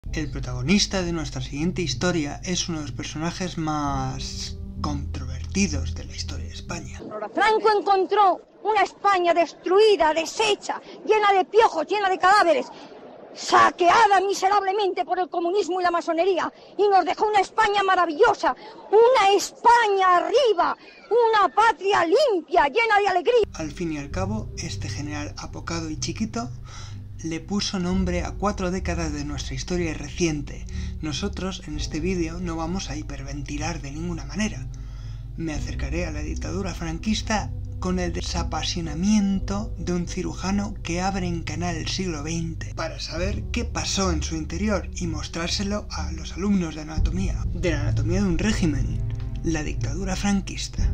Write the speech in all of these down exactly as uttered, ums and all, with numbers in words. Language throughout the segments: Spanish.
El protagonista de nuestra siguiente historia es uno de los personajes más controvertidos de la historia de España. Franco encontró una España destruida, deshecha, llena de piojos, llena de cadáveres, saqueada miserablemente por el comunismo y la masonería, y nos dejó una España maravillosa, una España arriba, una patria limpia, llena de alegría. Al fin y al cabo, este general apocado y chiquito le puso nombre a cuatro décadas de nuestra historia reciente. Nosotros en este vídeo no vamos a hiperventilar de ninguna manera. Me acercaré a la dictadura franquista con el desapasionamiento de un cirujano que abre en canal el siglo veinte para saber qué pasó en su interior y mostrárselo a los alumnos de anatomía, de la anatomía de un régimen, la dictadura franquista.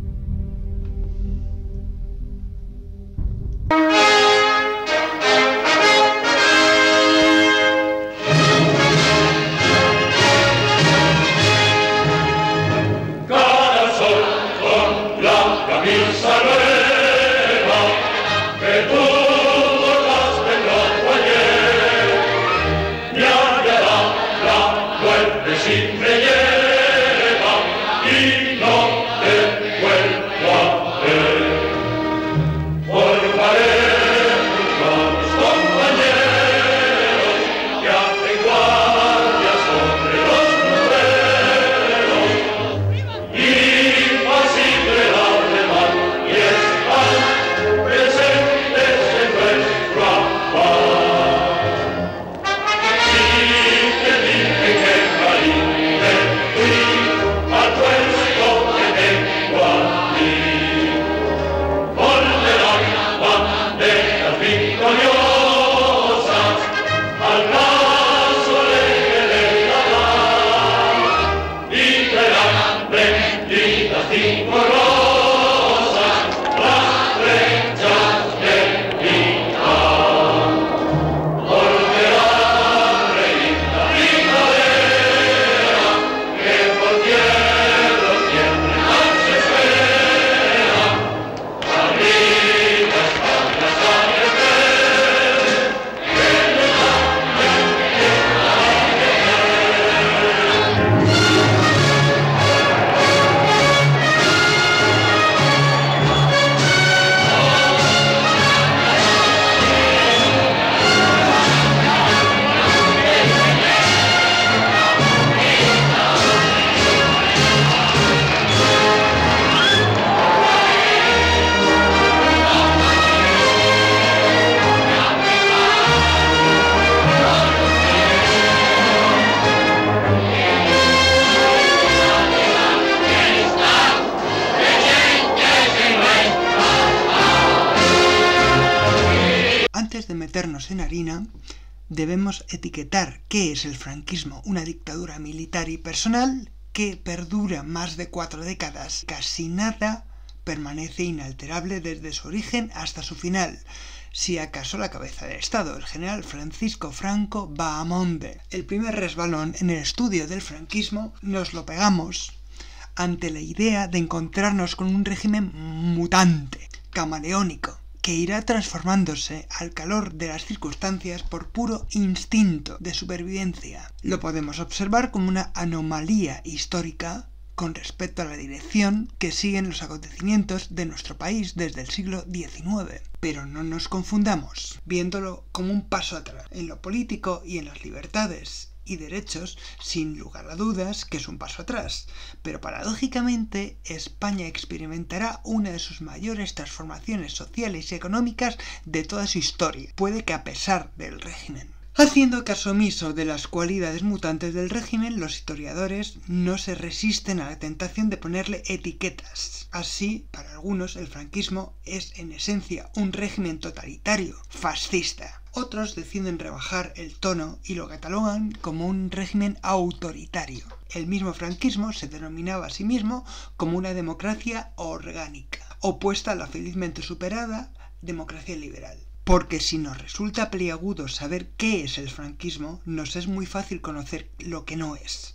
Antes de meternos en harina, debemos etiquetar qué es el franquismo, una dictadura militar y personal que perdura más de cuatro décadas. Casi nada permanece inalterable desde su origen hasta su final. Si acaso la cabeza del Estado, el general Francisco Franco Bahamonde. El primer resbalón en el estudio del franquismo nos lo pegamos ante la idea de encontrarnos con un régimen mutante, camaleónico, que irá transformándose al calor de las circunstancias por puro instinto de supervivencia. Lo podemos observar como una anomalía histórica con respecto a la dirección que siguen los acontecimientos de nuestro país desde el siglo diecinueve. Pero no nos confundamos, viéndolo como un paso atrás en lo político y en las libertades y derechos, sin lugar a dudas que es un paso atrás, pero paradójicamente España experimentará una de sus mayores transformaciones sociales y económicas de toda su historia, puede que a pesar del régimen. Haciendo caso omiso de las cualidades mutantes del régimen, los historiadores no se resisten a la tentación de ponerle etiquetas. Así, para algunos, el franquismo es en esencia un régimen totalitario, fascista. Otros deciden rebajar el tono y lo catalogan como un régimen autoritario. El mismo franquismo se denominaba a sí mismo como una democracia orgánica, opuesta a la felizmente superada democracia liberal. Porque si nos resulta peliagudo saber qué es el franquismo, nos es muy fácil conocer lo que no es.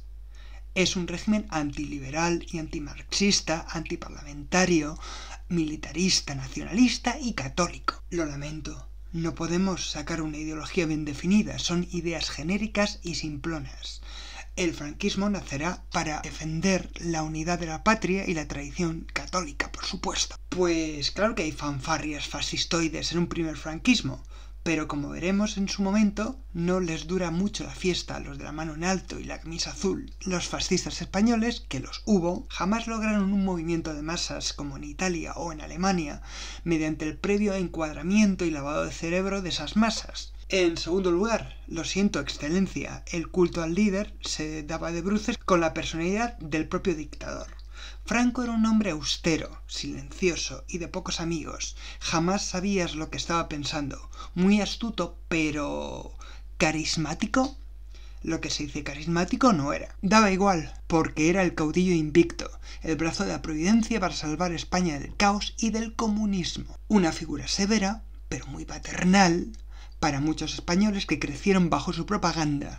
Es un régimen antiliberal y antimarxista, antiparlamentario, militarista, nacionalista y católico. Lo lamento, No podemos sacar una ideología bien definida, son ideas genéricas y simplonas. El franquismo nacerá para defender la unidad de la patria y la tradición católica, por supuesto. Pues claro que hay fanfarrias fascistoides en un primer franquismo, pero como veremos en su momento, no les dura mucho la fiesta a los de la mano en alto y la camisa azul. Los fascistas españoles, que los hubo, jamás lograron un movimiento de masas como en Italia o en Alemania, mediante el previo encuadramiento y lavado de cerebro de esas masas. En segundo lugar, lo siento, excelencia, el culto al líder se daba de bruces con la personalidad del propio dictador. Franco era un hombre austero, silencioso y de pocos amigos. Jamás sabías lo que estaba pensando. Muy astuto, pero... ¿carismático? Lo que se dice carismático no era. Daba igual, porque era el caudillo invicto, el brazo de la providencia para salvar España del caos y del comunismo. Una figura severa, pero muy paternal, para muchos españoles que crecieron bajo su propaganda.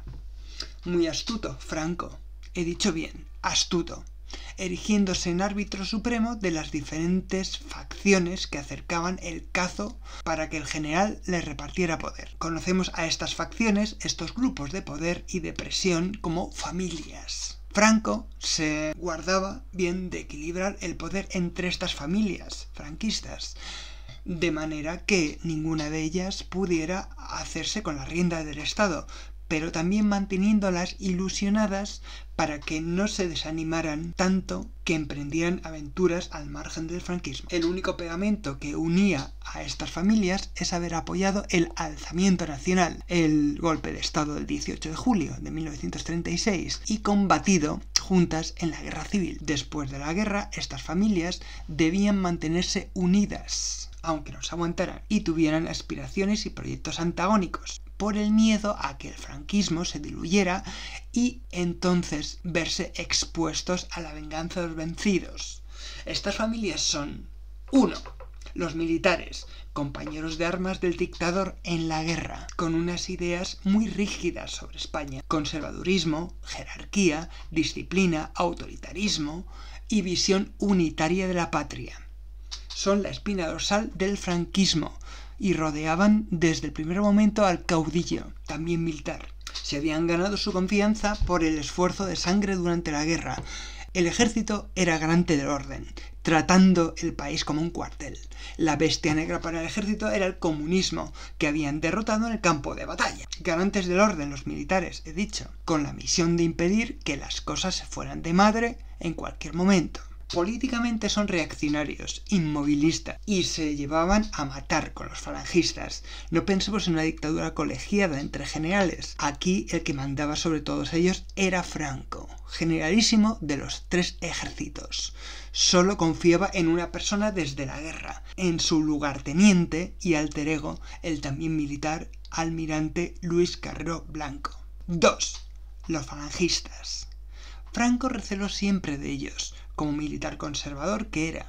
Muy astuto, Franco. He dicho bien, astuto. Erigiéndose en árbitro supremo de las diferentes facciones que acercaban el cazo para que el general les repartiera poder. Conocemos a estas facciones, estos grupos de poder y de presión, como familias. Franco se guardaba bien de equilibrar el poder entre estas familias franquistas, de manera que ninguna de ellas pudiera hacerse con la rienda del Estado, pero también manteniéndolas ilusionadas para que no se desanimaran tanto que emprendieran aventuras al margen del franquismo. El único pegamento que unía a estas familias es haber apoyado el alzamiento nacional, el golpe de Estado del dieciocho de julio de mil novecientos treinta y seis, y combatido juntas en la guerra civil. Después de la guerra, estas familias debían mantenerse unidas, aunque no se aguantaran, y tuvieran aspiraciones y proyectos antagónicos, por el miedo a que el franquismo se diluyera y entonces verse expuestos a la venganza de los vencidos. Estas familias son uno Los militares, compañeros de armas del dictador en la guerra, con unas ideas muy rígidas sobre España: conservadurismo, jerarquía, disciplina, autoritarismo y visión unitaria de la patria. Son la espina dorsal del franquismo y rodeaban desde el primer momento al caudillo, también militar. Se habían ganado su confianza por el esfuerzo de sangre durante la guerra. El ejército era garante del orden, tratando el país como un cuartel. La bestia negra para el ejército era el comunismo, que habían derrotado en el campo de batalla. Garantes del orden, los militares, he dicho, con la misión de impedir que las cosas se fueran de madre en cualquier momento. Políticamente son reaccionarios, inmovilistas, y se llevaban a matar con los falangistas. No pensemos en una dictadura colegiada entre generales. Aquí el que mandaba sobre todos ellos era Franco, generalísimo de los tres ejércitos. Solo confiaba en una persona desde la guerra, en su lugarteniente y alter ego, el también militar almirante Luis Carrero Blanco. dos Los falangistas. Franco receló siempre de ellos, como militar conservador que era.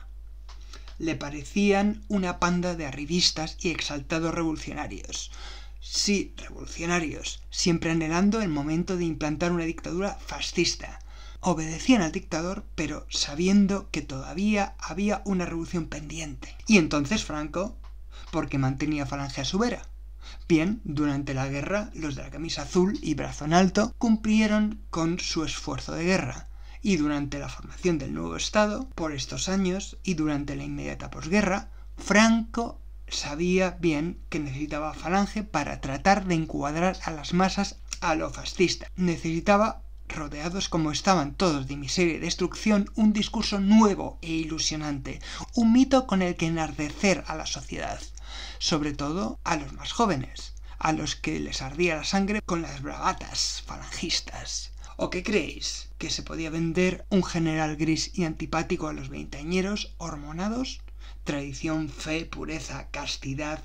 Le parecían una panda de arribistas y exaltados revolucionarios. Sí, revolucionarios, siempre anhelando el momento de implantar una dictadura fascista. Obedecían al dictador, pero sabiendo que todavía había una revolución pendiente. Y entonces Franco, porque mantenía Falange a su vera. Bien, durante la guerra, los de la camisa azul y brazo en alto cumplieron con su esfuerzo de guerra. Y durante la formación del nuevo Estado, por estos años y durante la inmediata posguerra, Franco sabía bien que necesitaba Falange para tratar de encuadrar a las masas a lo fascista. Necesitaba, rodeados como estaban todos de miseria y destrucción, un discurso nuevo e ilusionante, un mito con el que enardecer a la sociedad, sobre todo a los más jóvenes, a los que les ardía la sangre con las bravatas falangistas. ¿O qué creéis? ¿Que se podía vender un general gris y antipático a los veinteañeros hormonados? ¿Tradición, fe, pureza, castidad,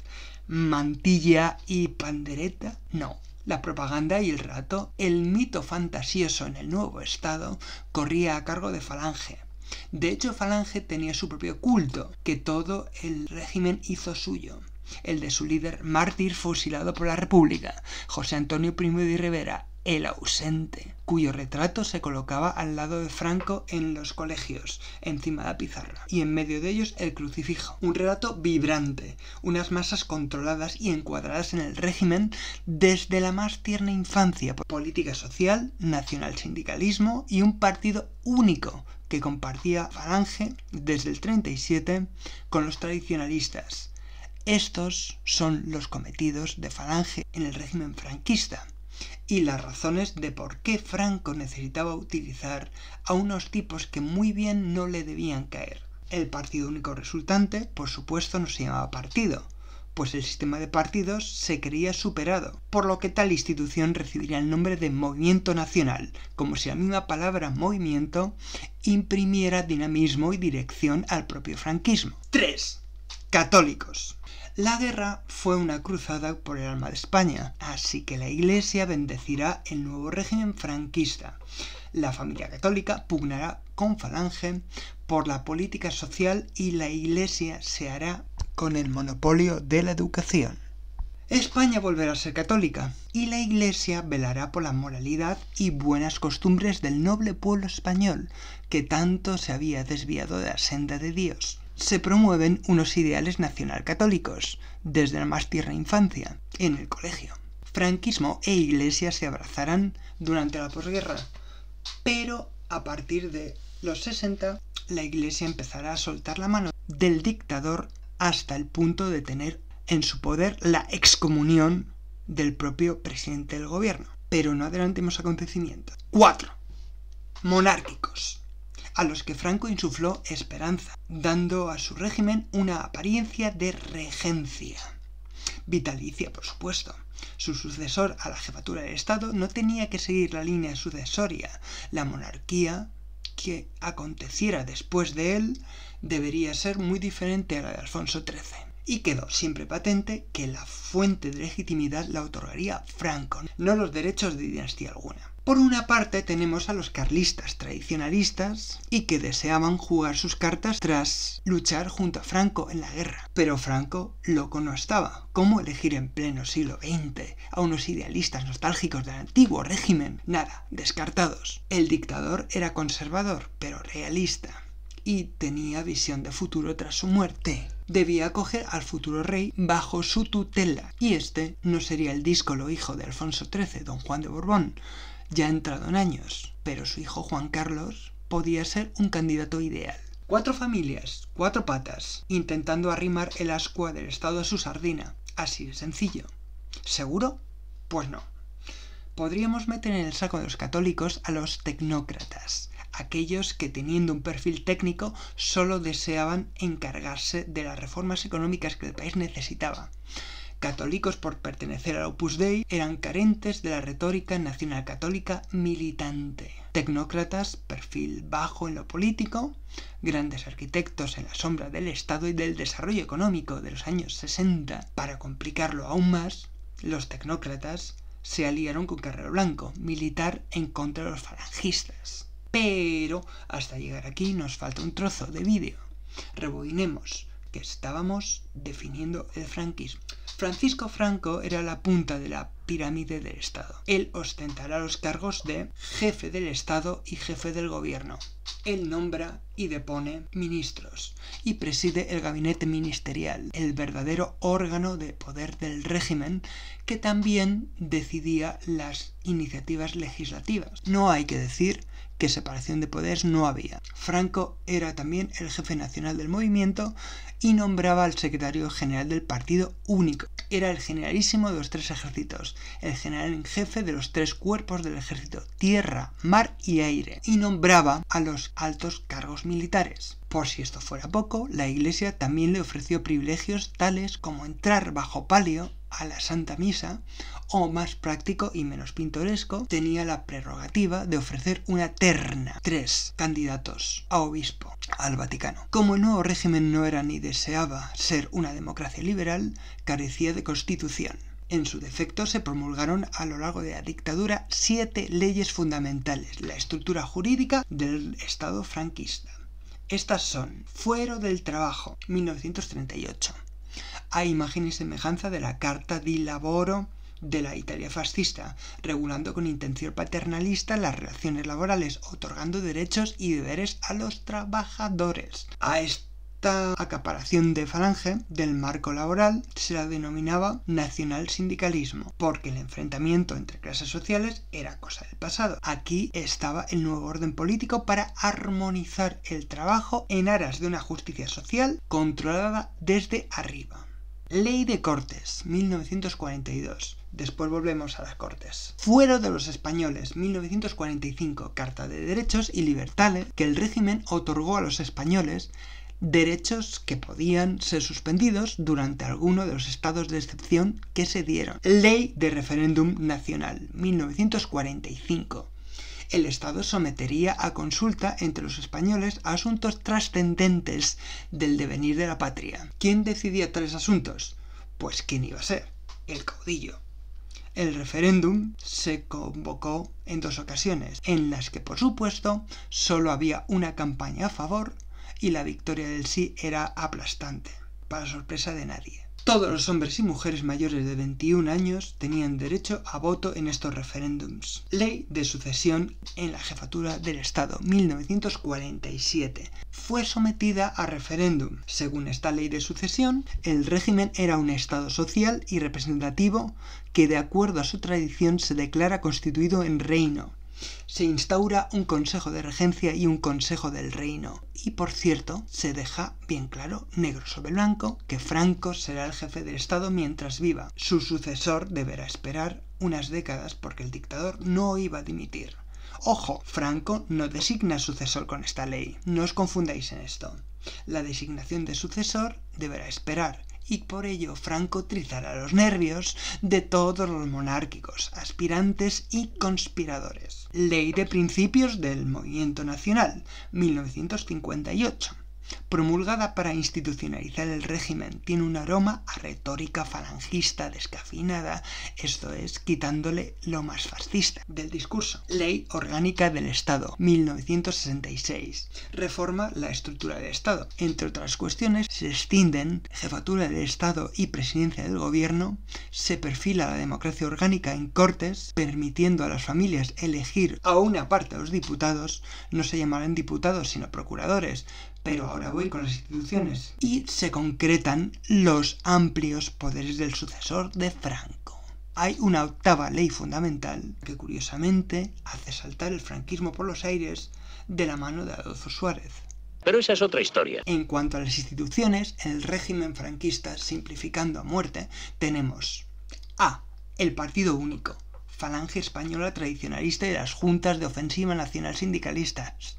mantilla y pandereta? No. La propaganda y el relato, el mito fantasioso en el nuevo Estado, corría a cargo de Falange. De hecho, Falange tenía su propio culto, que todo el régimen hizo suyo. El de su líder mártir fusilado por la República, José Antonio Primo de Rivera, el ausente, cuyo retrato se colocaba al lado de Franco en los colegios, encima de la pizarra, y en medio de ellos el crucifijo. Un relato vibrante, unas masas controladas y encuadradas en el régimen desde la más tierna infancia, política social, nacionalsindicalismo y un partido único que compartía Falange desde el treinta y siete con los tradicionalistas. Estos son los cometidos de Falange en el régimen franquista y las razones de por qué Franco necesitaba utilizar a unos tipos que muy bien no le debían caer. El partido único resultante, por supuesto, no se llamaba partido, pues el sistema de partidos se creía superado, por lo que tal institución recibiría el nombre de Movimiento Nacional, como si la misma palabra movimiento imprimiera dinamismo y dirección al propio franquismo. tres. Católicos. La guerra fue una cruzada por el alma de España, así que la Iglesia bendecirá el nuevo régimen franquista. La familia católica pugnará con Falange por la política social y la Iglesia se hará con el monopolio de la educación. España volverá a ser católica y la Iglesia velará por la moralidad y buenas costumbres del noble pueblo español que tanto se había desviado de la senda de Dios. Se promueven unos ideales nacionalcatólicos desde la más tierna infancia, en el colegio. Franquismo e Iglesia se abrazarán durante la posguerra, pero a partir de los sesenta la Iglesia empezará a soltar la mano del dictador hasta el punto de tener en su poder la excomunión del propio presidente del gobierno. Pero no adelantemos acontecimientos. cuatro. Monárquicos, a los que Franco insufló esperanza, dando a su régimen una apariencia de regencia. Vitalicia, por supuesto. Su sucesor a la jefatura del Estado no tenía que seguir la línea sucesoria. La monarquía que aconteciera después de él debería ser muy diferente a la de Alfonso trece. Y quedó siempre patente que la fuente de legitimidad la otorgaría Franco, no los derechos de dinastía alguna. Por una parte tenemos a los carlistas tradicionalistas y que deseaban jugar sus cartas tras luchar junto a Franco en la guerra. Pero Franco loco no estaba. ¿Cómo elegir en pleno siglo veinte a unos idealistas nostálgicos del antiguo régimen? Nada, descartados. El dictador era conservador, pero realista, y tenía visión de futuro tras su muerte. Debía acoger al futuro rey bajo su tutela, y este no sería el díscolo hijo de Alfonso trece, don Juan de Borbón, ya entrado en años, pero su hijo Juan Carlos podía ser un candidato ideal. Cuatro familias, cuatro patas, intentando arrimar el ascua del Estado a su sardina. Así de sencillo. ¿Seguro? Pues no. Podríamos meter en el saco de los católicos a los tecnócratas, aquellos que teniendo un perfil técnico solo deseaban encargarse de las reformas económicas que el país necesitaba. Católicos por pertenecer al Opus Dei, eran carentes de la retórica nacionalcatólica militante. Tecnócratas, perfil bajo en lo político, grandes arquitectos en la sombra del Estado y del desarrollo económico de los años sesenta. Para complicarlo aún más, los tecnócratas se aliaron con Carrero Blanco, militar en contra de los falangistas. Pero hasta llegar aquí nos falta un trozo de vídeo. Rebobinemos, que estábamos definiendo el franquismo. Francisco Franco era la punta de la pirámide del Estado. Él ostentará los cargos de jefe del Estado y jefe del gobierno. Él nombra y depone ministros y preside el gabinete ministerial, el verdadero órgano de poder del régimen que también decidía las iniciativas legislativas. No hay que decir que separación de poderes no había. Franco era también el jefe nacional del movimiento y nombraba al secretario general del partido único. Era el generalísimo de los tres ejércitos, el general en jefe de los tres cuerpos del ejército, tierra, mar y aire, y nombraba a los altos cargos militares. Por si esto fuera poco, la Iglesia también le ofreció privilegios tales como entrar bajo palio a la Santa Misa, o más práctico y menos pintoresco, tenía la prerrogativa de ofrecer una terna, tres candidatos a obispo al Vaticano. Como el nuevo régimen no era ni deseaba ser una democracia liberal, carecía de constitución. En su defecto se promulgaron a lo largo de la dictadura siete leyes fundamentales, la estructura jurídica del Estado franquista. Estas son: Fuero del Trabajo, mil novecientos treinta y ocho. A imagen y semejanza de la Carta di Lavoro de la Italia fascista, regulando con intención paternalista las relaciones laborales, otorgando derechos y deberes a los trabajadores. A esta acaparación de Falange del marco laboral se la denominaba nacionalsindicalismo, porque el enfrentamiento entre clases sociales era cosa del pasado. Aquí estaba el nuevo orden político para armonizar el trabajo en aras de una justicia social controlada desde arriba. Ley de Cortes, mil novecientos cuarenta y dos. Después volvemos a las Cortes. Fuero de los españoles, mil novecientos cuarenta y cinco. Carta de Derechos y Libertades que el régimen otorgó a los españoles, derechos que podían ser suspendidos durante alguno de los estados de excepción que se dieron. Ley de Referéndum Nacional, mil novecientos cuarenta y cinco. El Estado sometería a consulta entre los españoles a asuntos trascendentes del devenir de la patria. ¿Quién decidía tales asuntos? Pues ¿quién iba a ser? El caudillo. El referéndum se convocó en dos ocasiones, en las que por supuesto solo había una campaña a favor y la victoria del sí era aplastante, para sorpresa de nadie. Todos los hombres y mujeres mayores de veintiún años tenían derecho a voto en estos referéndums. Ley de sucesión en la jefatura del Estado, mil novecientos cuarenta y siete. Fue sometida a referéndum. Según esta ley de sucesión, el régimen era un Estado social y representativo que, de acuerdo a su tradición, se declara constituido en reino. Se instaura un consejo de regencia y un consejo del reino. Y por cierto, se deja bien claro, negro sobre blanco, que Franco será el jefe del Estado mientras viva. Su sucesor deberá esperar unas décadas porque el dictador no iba a dimitir. Ojo, Franco no designa sucesor con esta ley. No os confundáis en esto. La designación de sucesor deberá esperar. Y por ello Franco utilizará los nervios de todos los monárquicos, aspirantes y conspiradores. Ley de Principios del Movimiento Nacional, mil novecientos cincuenta y ocho. Promulgada para institucionalizar el régimen, tiene un aroma a retórica falangista descafeinada, esto es, quitándole lo más fascista del discurso. Ley Orgánica del Estado, mil novecientos sesenta y seis. Reforma la estructura del Estado. Entre otras cuestiones, se extienden jefatura del Estado y presidencia del gobierno, se perfila la democracia orgánica en Cortes, permitiendo a las familias elegir a una parte de los diputados, no se llamarán diputados sino procuradores, pero ahora voy con las instituciones. Y se concretan los amplios poderes del sucesor de Franco. Hay una octava ley fundamental que curiosamente hace saltar el franquismo por los aires de la mano de Adolfo Suárez. Pero esa es otra historia. En cuanto a las instituciones, en el régimen franquista, simplificando a muerte, tenemos A. El Partido Único, Falange Española Tradicionalista y las Juntas de Ofensiva Nacional Sindicalistas.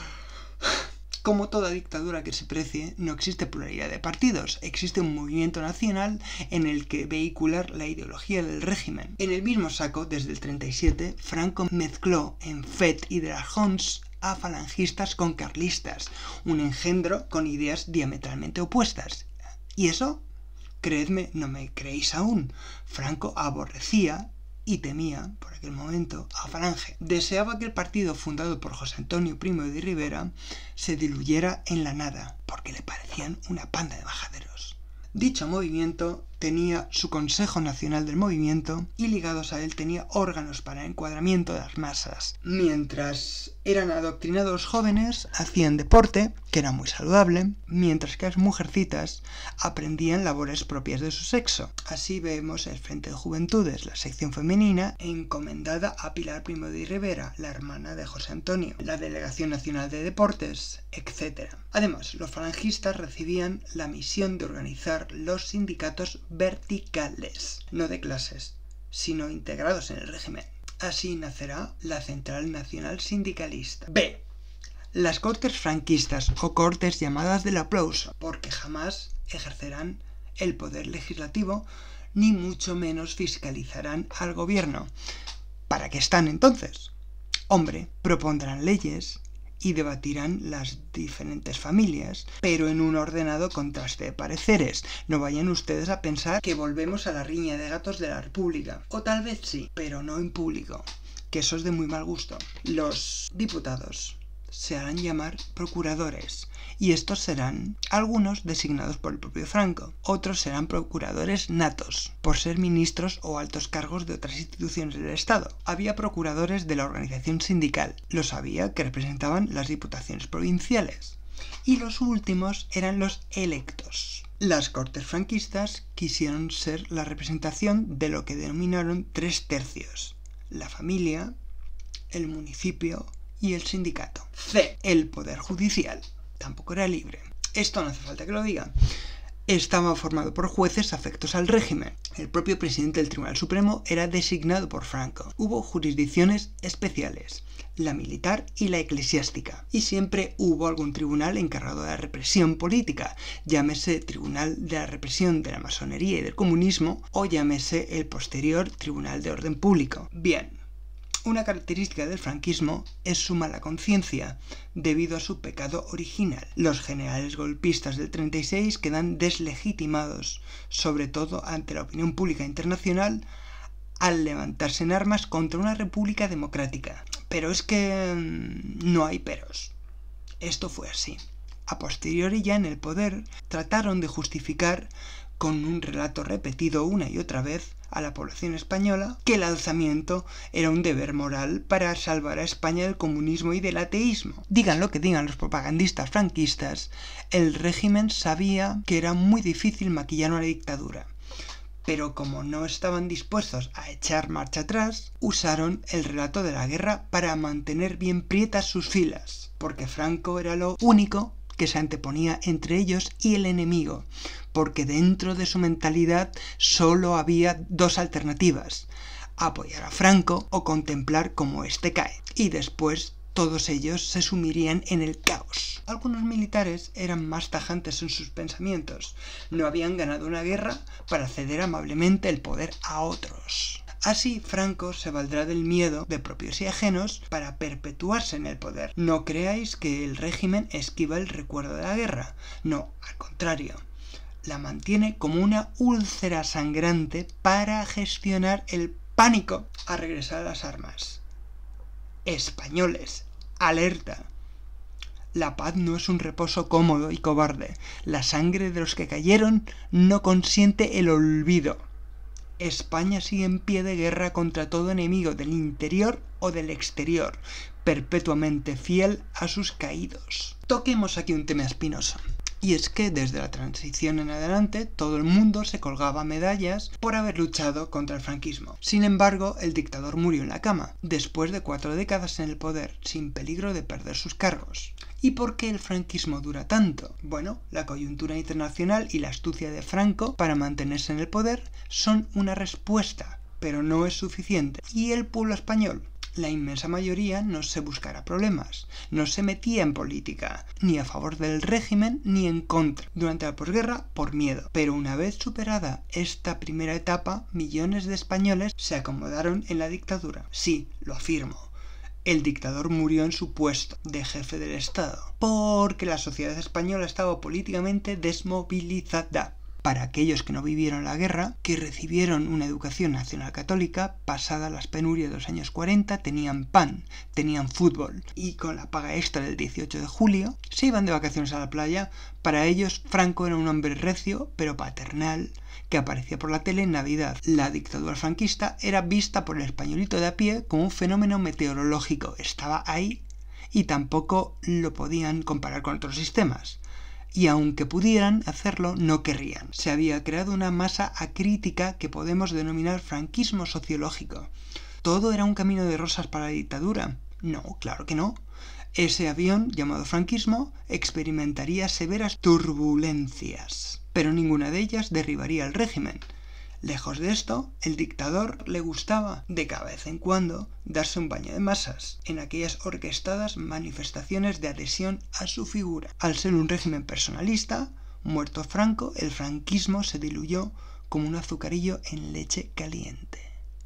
Como toda dictadura que se precie, no existe pluralidad de partidos, existe un movimiento nacional en el que vehicular la ideología del régimen. En el mismo saco, desde el treinta y siete, Franco mezcló en F E T y de la Jons a falangistas con carlistas, un engendro con ideas diametralmente opuestas. ¿Y eso? Creedme, no me creéis aún. Franco aborrecía y temía, por aquel momento, a Falange. Deseaba que el partido fundado por José Antonio Primo de Rivera se diluyera en la nada, porque le parecían una panda de majaderos. Dicho movimiento tenía su Consejo Nacional del Movimiento y ligados a él tenía órganos para el encuadramiento de las masas. Mientras eran adoctrinados jóvenes, hacían deporte, que era muy saludable, mientras que las mujercitas aprendían labores propias de su sexo. Así vemos el Frente de Juventudes, la sección femenina, encomendada a Pilar Primo de Rivera, la hermana de José Antonio, la Delegación Nacional de Deportes, etcétera. Además, los falangistas recibían la misión de organizar los sindicatos verticales, no de clases, sino integrados en el régimen. Así nacerá la Central Nacional Sindicalista. B. Las Cortes franquistas o Cortes llamadas del aplauso, porque jamás ejercerán el poder legislativo ni mucho menos fiscalizarán al gobierno. ¿Para qué están entonces? Hombre, propondrán leyes y debatirán las diferentes familias, pero en un ordenado contraste de pareceres. No vayan ustedes a pensar que volvemos a la riña de gatos de la República. O tal vez sí, pero no en público, que eso es de muy mal gusto. Los diputados se harán llamar procuradores, y estos serán algunos designados por el propio Franco, otros serán procuradores natos, por ser ministros o altos cargos de otras instituciones del Estado. Había procuradores de la organización sindical, los había que representaban las diputaciones provinciales, y los últimos eran los electos. Las Cortes franquistas quisieron ser la representación de lo que denominaron tres tercios: la familia, el municipio y el sindicato. C. El poder judicial. Tampoco era libre. Esto no hace falta que lo diga. Estaba formado por jueces afectos al régimen. El propio presidente del Tribunal Supremo era designado por Franco. Hubo jurisdicciones especiales, la militar y la eclesiástica, y siempre hubo algún tribunal encargado de la represión política, llámese Tribunal de la Represión de la Masonería y del Comunismo, o llámese el posterior Tribunal de Orden Público. Bien. Una característica del franquismo es su mala conciencia, debido a su pecado original. Los generales golpistas del treinta y seis quedan deslegitimados, sobre todo ante la opinión pública internacional, al levantarse en armas contra una república democrática. Pero es que no hay peros. Esto fue así. A posteriori, ya en el poder, trataron de justificar con un relato repetido una y otra vez a la población española que el alzamiento era un deber moral para salvar a España del comunismo y del ateísmo. Digan lo que digan los propagandistas franquistas, el régimen sabía que era muy difícil maquillar una dictadura, pero como no estaban dispuestos a echar marcha atrás, usaron el relato de la guerra para mantener bien prietas sus filas, porque Franco era lo único que se anteponía entre ellos y el enemigo, porque dentro de su mentalidad solo había dos alternativas: apoyar a Franco o contemplar cómo éste cae, y después todos ellos se sumirían en el caos. Algunos militares eran más tajantes en sus pensamientos, no habían ganado una guerra para ceder amablemente el poder a otros. Así, Franco se valdrá del miedo de propios y ajenos para perpetuarse en el poder. No creáis que el régimen esquiva el recuerdo de la guerra. No, al contrario. La mantiene como una úlcera sangrante para gestionar el pánico a regresar a las armas. Españoles, alerta. La paz no es un reposo cómodo y cobarde. La sangre de los que cayeron no consiente el olvido. España sigue en pie de guerra contra todo enemigo del interior o del exterior, perpetuamente fiel a sus caídos. Toquemos aquí un tema espinoso. Y es que desde la transición en adelante todo el mundo se colgaba medallas por haber luchado contra el franquismo. Sin embargo, el dictador murió en la cama, después de cuatro décadas en el poder, sin peligro de perder sus cargos. ¿Y por qué el franquismo dura tanto? Bueno, la coyuntura internacional y la astucia de Franco para mantenerse en el poder son una respuesta, pero no es suficiente. ¿Y el pueblo español? La inmensa mayoría no se buscara problemas, no se metía en política, ni a favor del régimen ni en contra. Durante la posguerra, por miedo. Pero una vez superada esta primera etapa, millones de españoles se acomodaron en la dictadura. Sí, lo afirmo. El dictador murió en su puesto de jefe del Estado, porque la sociedad española estaba políticamente desmovilizada. Para aquellos que no vivieron la guerra, que recibieron una educación nacional católica, pasada las penurias de los años cuarenta, tenían pan, tenían fútbol, y con la paga extra del dieciocho de julio, se iban de vacaciones a la playa. Para ellos, Franco era un hombre recio, pero paternal, que aparecía por la tele en Navidad. La dictadura franquista era vista por el españolito de a pie como un fenómeno meteorológico. Estaba ahí, y tampoco lo podían comparar con otros sistemas. Y aunque pudieran hacerlo, no querrían. Se había creado una masa acrítica que podemos denominar franquismo sociológico. ¿Todo era un camino de rosas para la dictadura? No, claro que no. Ese avión, llamado franquismo, experimentaría severas turbulencias, pero ninguna de ellas derribaría el régimen. Lejos de esto, el dictador le gustaba, de cada vez en cuando, darse un baño de masas en aquellas orquestadas manifestaciones de adhesión a su figura. Al ser un régimen personalista, muerto Franco, el franquismo se diluyó como un azucarillo en leche caliente.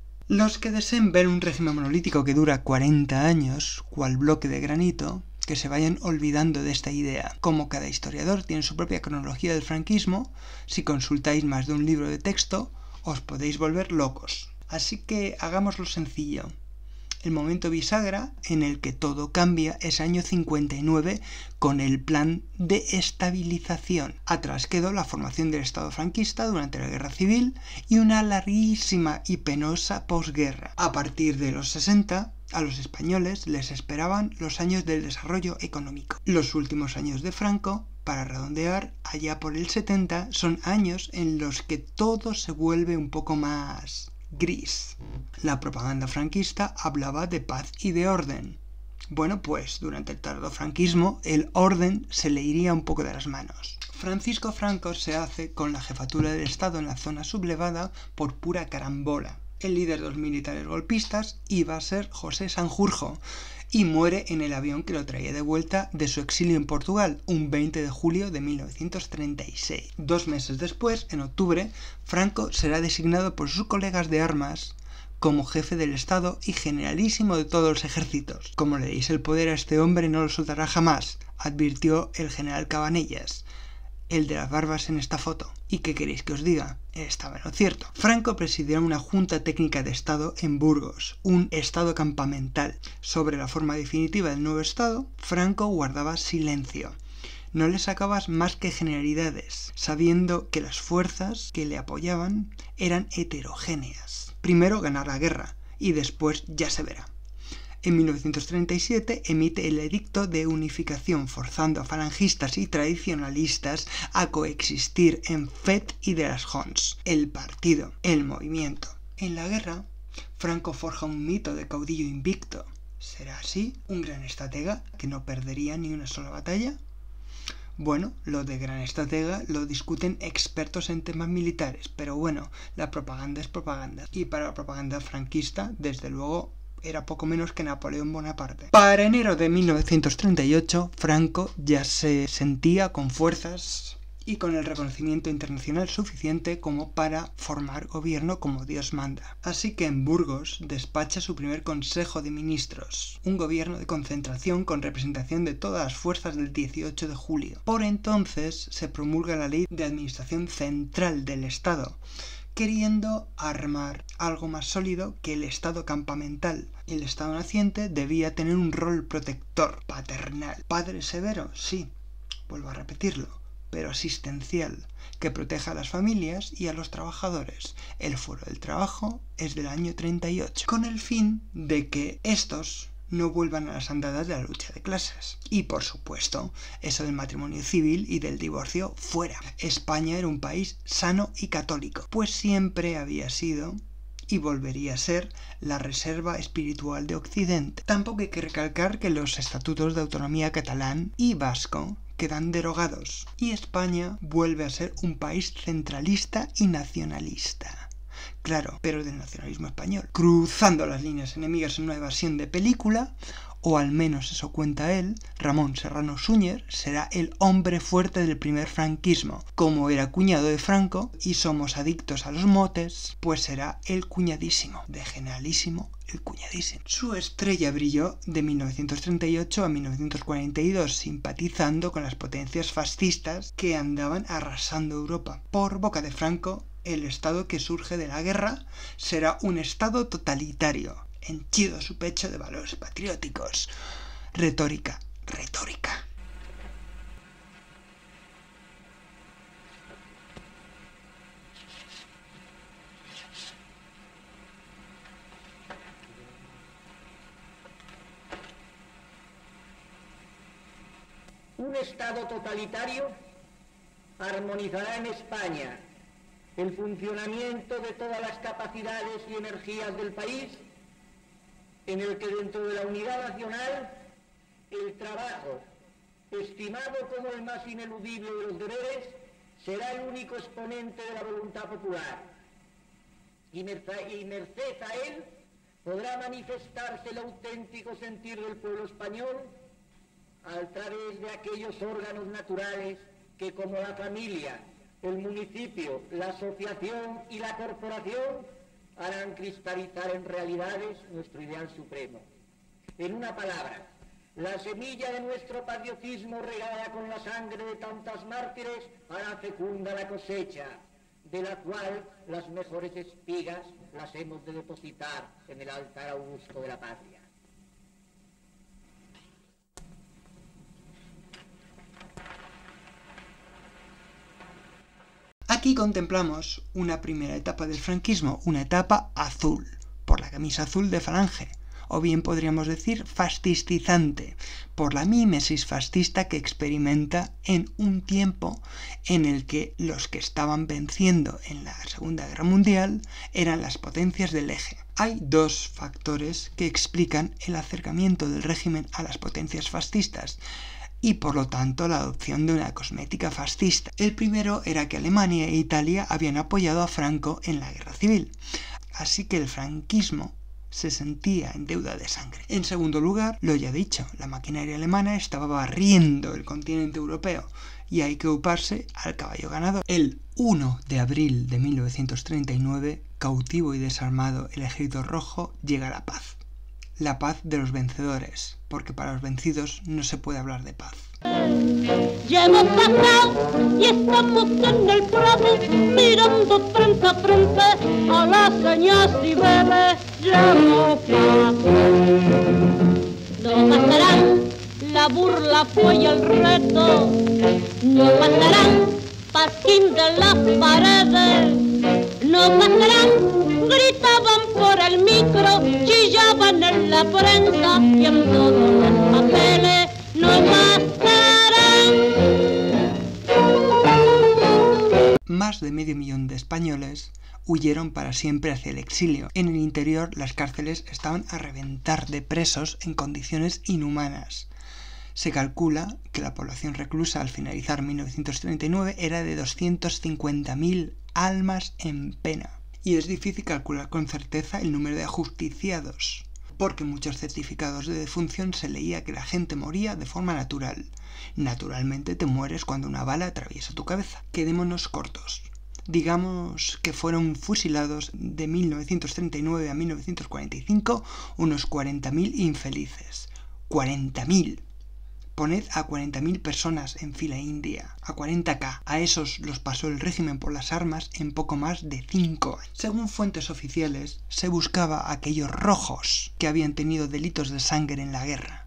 Los que deseen ver un régimen monolítico que dura cuarenta años, cual bloque de granito, que se vayan olvidando de esta idea. Como cada historiador tiene su propia cronología del franquismo, si consultáis más de un libro de texto, os podéis volver locos. Así que hagámoslo sencillo. El momento bisagra en el que todo cambia es año cincuenta y nueve con el plan de estabilización. Atrás quedó la formación del Estado franquista durante la Guerra Civil y una larguísima y penosa posguerra. A partir de los sesenta, a los españoles les esperaban los años del desarrollo económico. Los últimos años de Franco, para redondear, allá por el setenta, son años en los que todo se vuelve un poco más gris. La propaganda franquista hablaba de paz y de orden. Bueno, pues durante el tardofranquismo el orden se le iría un poco de las manos. Francisco Franco se hace con la jefatura del Estado en la zona sublevada por pura carambola. El líder de los militares golpistas iba a ser José Sanjurjo y muere en el avión que lo traía de vuelta de su exilio en Portugal, un veinte de julio de mil novecientos treinta y seis. Dos meses después, en octubre, Franco será designado por sus colegas de armas como jefe del Estado y generalísimo de todos los ejércitos. Como le deis el poder a este hombre no lo soltará jamás, advirtió el general Cabanillas, el de las barbas en esta foto. ¿Y qué queréis que os diga? Estaba en lo cierto. Franco presidió una junta técnica de Estado en Burgos, un Estado campamental. Sobre la forma definitiva del nuevo Estado, Franco guardaba silencio. No le sacabas más que generalidades, sabiendo que las fuerzas que le apoyaban eran heterogéneas. Primero ganar la guerra, y después ya se verá. En mil novecientos treinta y siete emite el Edicto de Unificación, forzando a falangistas y tradicionalistas a coexistir en F E T y de las Jons, el partido, el movimiento. En la guerra, Franco forja un mito de caudillo invicto. ¿Será así? ¿Un gran estratega que no perdería ni una sola batalla? Bueno, lo de gran estratega lo discuten expertos en temas militares, pero bueno, la propaganda es propaganda. Y para la propaganda franquista, desde luego, era poco menos que Napoleón Bonaparte. Para enero de mil novecientos treinta y ocho, Franco ya se sentía con fuerzas y con el reconocimiento internacional suficiente como para formar gobierno como Dios manda. Así que en Burgos despacha su primer Consejo de Ministros, un gobierno de concentración con representación de todas las fuerzas del dieciocho de julio. Por entonces se promulga la Ley de Administración Central del Estado, queriendo armar algo más sólido que el Estado campamental. El Estado naciente debía tener un rol protector, paternal. Padre severo, sí, vuelvo a repetirlo, pero asistencial, que proteja a las familias y a los trabajadores. El Fuero del Trabajo es del año treinta y ocho, con el fin de que estos no vuelvan a las andadas de la lucha de clases. Y por supuesto, eso del matrimonio civil y del divorcio fuera. España era un país sano y católico, pues siempre había sido y volvería a ser la reserva espiritual de Occidente. Tampoco hay que recalcar que los estatutos de autonomía catalán y vasco quedan derogados y España vuelve a ser un país centralista y nacionalista. Claro, pero del nacionalismo español, cruzando las líneas enemigas en una evasión de película, o al menos eso cuenta él. Ramón Serrano Súñer será el hombre fuerte del primer franquismo. Como era cuñado de Franco y somos adictos a los motes, pues será el cuñadísimo, de generalísimo el cuñadísimo. Su estrella brilló de mil novecientos treinta y ocho a mil novecientos cuarenta y dos, simpatizando con las potencias fascistas que andaban arrasando Europa. Por boca de Franco, el Estado que surge de la guerra será un Estado totalitario, henchido su pecho de valores patrióticos. Retórica, retórica. Un Estado totalitario armonizará en España el funcionamiento de todas las capacidades y energías del país, en el que dentro de la unidad nacional el trabajo, estimado como el más ineludible de los deberes, será el único exponente de la voluntad popular, y merced a él podrá manifestarse el auténtico sentir del pueblo español a través de aquellos órganos naturales que, como la familia, el municipio, la asociación y la corporación, harán cristalizar en realidades nuestro ideal supremo. En una palabra, la semilla de nuestro patriotismo regada con la sangre de tantas mártires hará fecunda la cosecha, de la cual las mejores espigas las hemos de depositar en el altar augusto de la patria. Aquí contemplamos una primera etapa del franquismo, una etapa azul, por la camisa azul de Falange, o bien podríamos decir fascistizante, por la mímesis fascista que experimenta en un tiempo en el que los que estaban venciendo en la Segunda Guerra Mundial eran las potencias del eje. Hay dos factores que explican el acercamiento del régimen a las potencias fascistas, y por lo tanto la adopción de una cosmética fascista. El primero era que Alemania e Italia habían apoyado a Franco en la guerra civil, así que el franquismo se sentía en deuda de sangre. En segundo lugar, lo ya dicho, la maquinaria alemana estaba barriendo el continente europeo y hay que uparse al caballo ganador. El uno de abril de mil novecientos treinta y nueve, cautivo y desarmado el ejército rojo, llega la paz. La paz de los vencedores, porque para los vencidos no se puede hablar de paz. Ya hemos pasado y estamos en el prado, mirando frente a frente a las señas Cibeles. Llamo paz. No pasarán la burla, fue y el reto, no pasarán pasquín de las paredes, no pasarán. Gritaban por el micro, chillaban en la prensa y en todos los papeles no pasarán. Más de medio millón de españoles huyeron para siempre hacia el exilio. En el interior, las cárceles estaban a reventar de presos en condiciones inhumanas. Se calcula que la población reclusa al finalizar mil novecientos treinta y nueve era de doscientas cincuenta mil almas en pena. Y es difícil calcular con certeza el número de ajusticiados, porque en muchos certificados de defunción se leía que la gente moría de forma natural. Naturalmente te mueres cuando una bala atraviesa tu cabeza. Quedémonos cortos. Digamos que fueron fusilados de mil novecientos treinta y nueve a mil novecientos cuarenta y cinco unos cuarenta mil infelices. cuarenta mil. Poned a cuarenta mil personas en fila india, a cuarenta mil. A esos los pasó el régimen por las armas en poco más de cinco años. Según fuentes oficiales, se buscaba a aquellos rojos que habían tenido delitos de sangre en la guerra.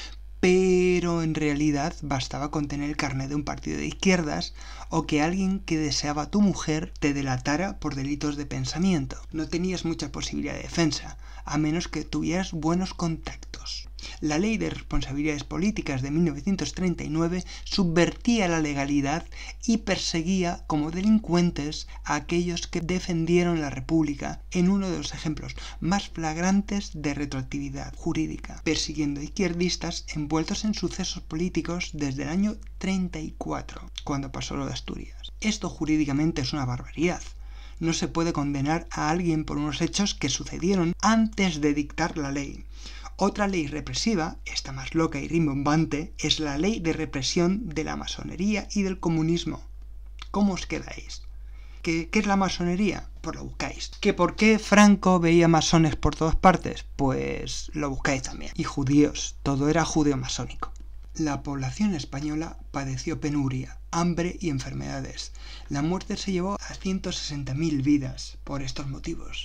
Pero en realidad bastaba con tener el carnet de un partido de izquierdas o que alguien que deseaba a tu mujer te delatara por delitos de pensamiento. No tenías mucha posibilidad de defensa, a menos que tuvieras buenos contactos. La Ley de Responsabilidades Políticas de mil novecientos treinta y nueve subvertía la legalidad y perseguía como delincuentes a aquellos que defendieron la República en uno de los ejemplos más flagrantes de retroactividad jurídica, persiguiendo a izquierdistas envueltos en sucesos políticos desde el año treinta y cuatro, cuando pasó lo de Asturias. Esto jurídicamente es una barbaridad. No se puede condenar a alguien por unos hechos que sucedieron antes de dictar la ley. Otra ley represiva, esta más loca y rimbombante, es la Ley de Represión de la Masonería y del Comunismo. ¿Cómo os quedáis? ¿Qué, qué es la masonería? Pues lo buscáis. ¿Que por qué Franco veía masones por todas partes? Pues lo buscáis también. Y judíos, todo era judeo-masónico. La población española padeció penuria, hambre y enfermedades. La muerte se llevó a ciento sesenta mil vidas por estos motivos.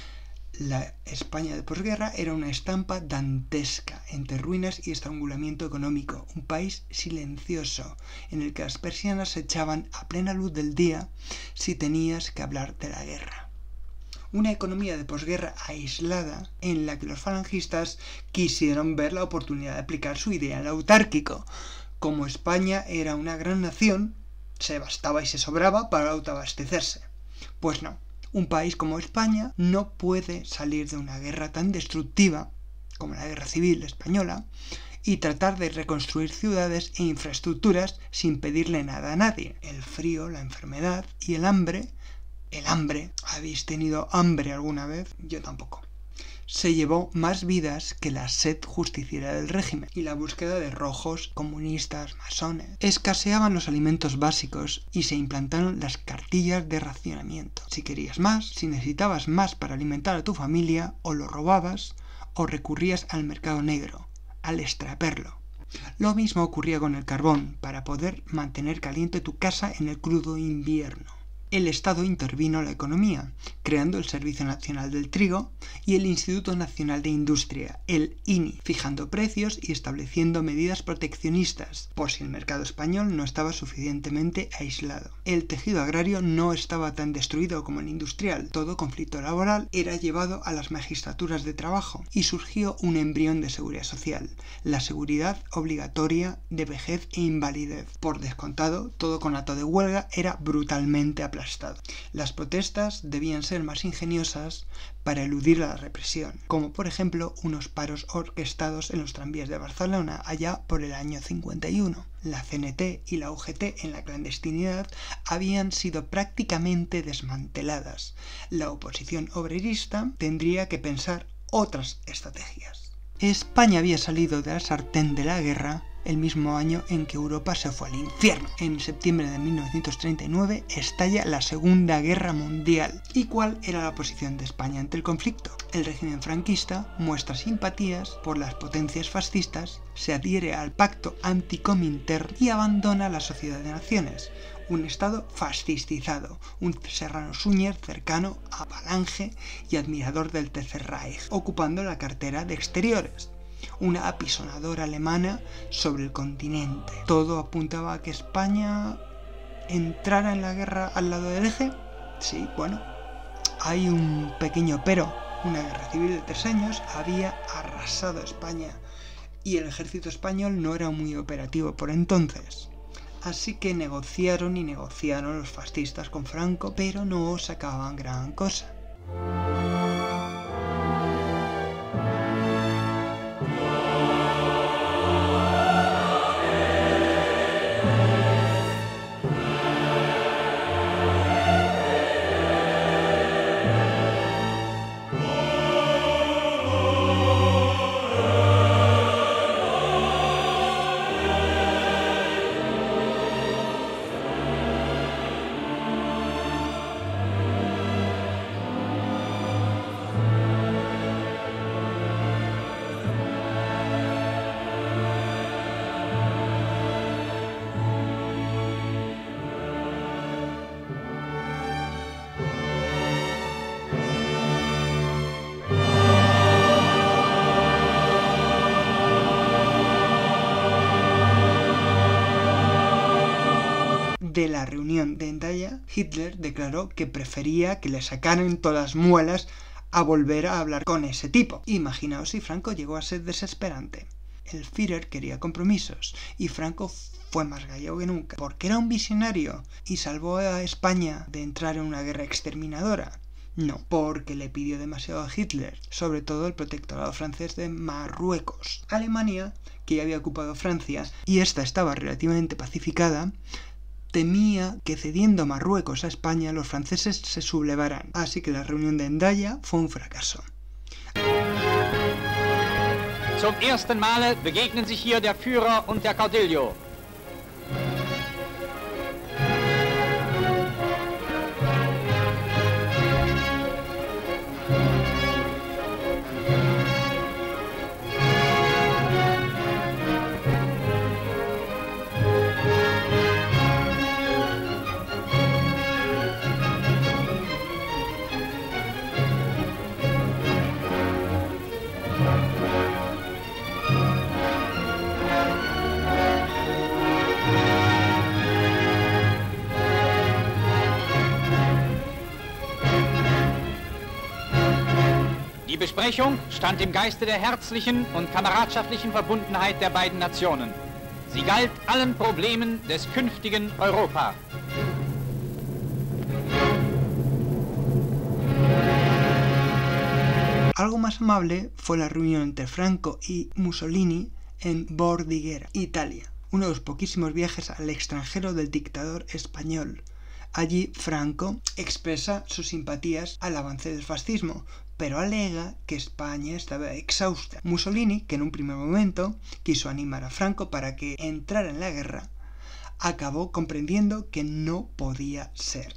La España de posguerra era una estampa dantesca, entre ruinas y estrangulamiento económico, un país silencioso, en el que las persianas se echaban a plena luz del día si tenías que hablar de la guerra. Una economía de posguerra aislada en la que los falangistas quisieron ver la oportunidad de aplicar su ideal autárquico. Como España era una gran nación, se bastaba y se sobraba para autoabastecerse. Pues no. Un país como España no puede salir de una guerra tan destructiva como la Guerra Civil Española y tratar de reconstruir ciudades e infraestructuras sin pedirle nada a nadie. El frío, la enfermedad y el hambre, el hambre, ¿habéis tenido hambre alguna vez? Yo tampoco. Se llevó más vidas que la sed justiciera del régimen y la búsqueda de rojos, comunistas, masones. Escaseaban los alimentos básicos y se implantaron las cartillas de racionamiento. Si querías más, si necesitabas más para alimentar a tu familia, o lo robabas o recurrías al mercado negro, al extraperlo. Lo mismo ocurría con el carbón, para poder mantener caliente tu casa en el crudo invierno. El Estado intervino en la economía, creando el Servicio Nacional del Trigo y el Instituto Nacional de Industria, el I N I, fijando precios y estableciendo medidas proteccionistas, por si el mercado español no estaba suficientemente aislado. El tejido agrario no estaba tan destruido como el industrial. Todo conflicto laboral era llevado a las magistraturas de trabajo y surgió un embrión de seguridad social, la seguridad obligatoria de vejez e invalidez. Por descontado, todo conato de huelga era brutalmente aplastado. Las protestas debían ser más ingeniosas para eludir la represión, como por ejemplo unos paros orquestados en los tranvías de Barcelona allá por el año cincuenta y uno. La C N T y la U G T en la clandestinidad habían sido prácticamente desmanteladas. La oposición obrerista tendría que pensar otras estrategias. España había salido de la sartén de la guerra el mismo año en que Europa se fue al infierno. En septiembre de mil novecientos treinta y nueve estalla la Segunda Guerra Mundial. ¿Y cuál era la posición de España ante el conflicto? El régimen franquista muestra simpatías por las potencias fascistas, se adhiere al pacto anticomintern y abandona la Sociedad de Naciones, un estado fascistizado, un Serrano Suñer cercano a Falange y admirador del Tercer Reich, ocupando la cartera de Exteriores, una apisonadora alemana sobre el continente. Todo apuntaba a que España entrara en la guerra al lado del eje. Sí, bueno, hay un pequeño pero. Una guerra civil de tres años había arrasado España y el ejército español no era muy operativo por entonces. Así que negociaron y negociaron los fascistas con Franco, pero no sacaban gran cosa. De la reunión de Hendaya, Hitler declaró que prefería que le sacaran todas las muelas a volver a hablar con ese tipo. Imaginaos si Franco llegó a ser desesperante. El Führer quería compromisos y Franco fue más gallego que nunca, porque era un visionario y salvó a España de entrar en una guerra exterminadora. No, porque le pidió demasiado a Hitler, sobre todo el protectorado francés de Marruecos. Alemania, que ya había ocupado Francia y esta estaba relativamente pacificada, temía que cediendo Marruecos a España los franceses se sublevaran, así que la reunión de Hendaya fue un fracaso. Zum ersten Male begegnen sich hier der Führer und der Caudillo. Die Besprechung stand im Geiste der herzlichen und kameradschaftlichen Verbundenheit der beiden Nationen. Sie galt allen Problemen des künftigen Europa. Algo más amable fue la reunión entre Franco y Mussolini en Bordighera, Italia, uno de los poquísimos viajes al extranjero del dictador español. Allí Franco expresa sus simpatías al avance del fascismo, pero alega que España estaba exhausta. Mussolini, que en un primer momento quiso animar a Franco para que entrara en la guerra, acabó comprendiendo que no podía ser.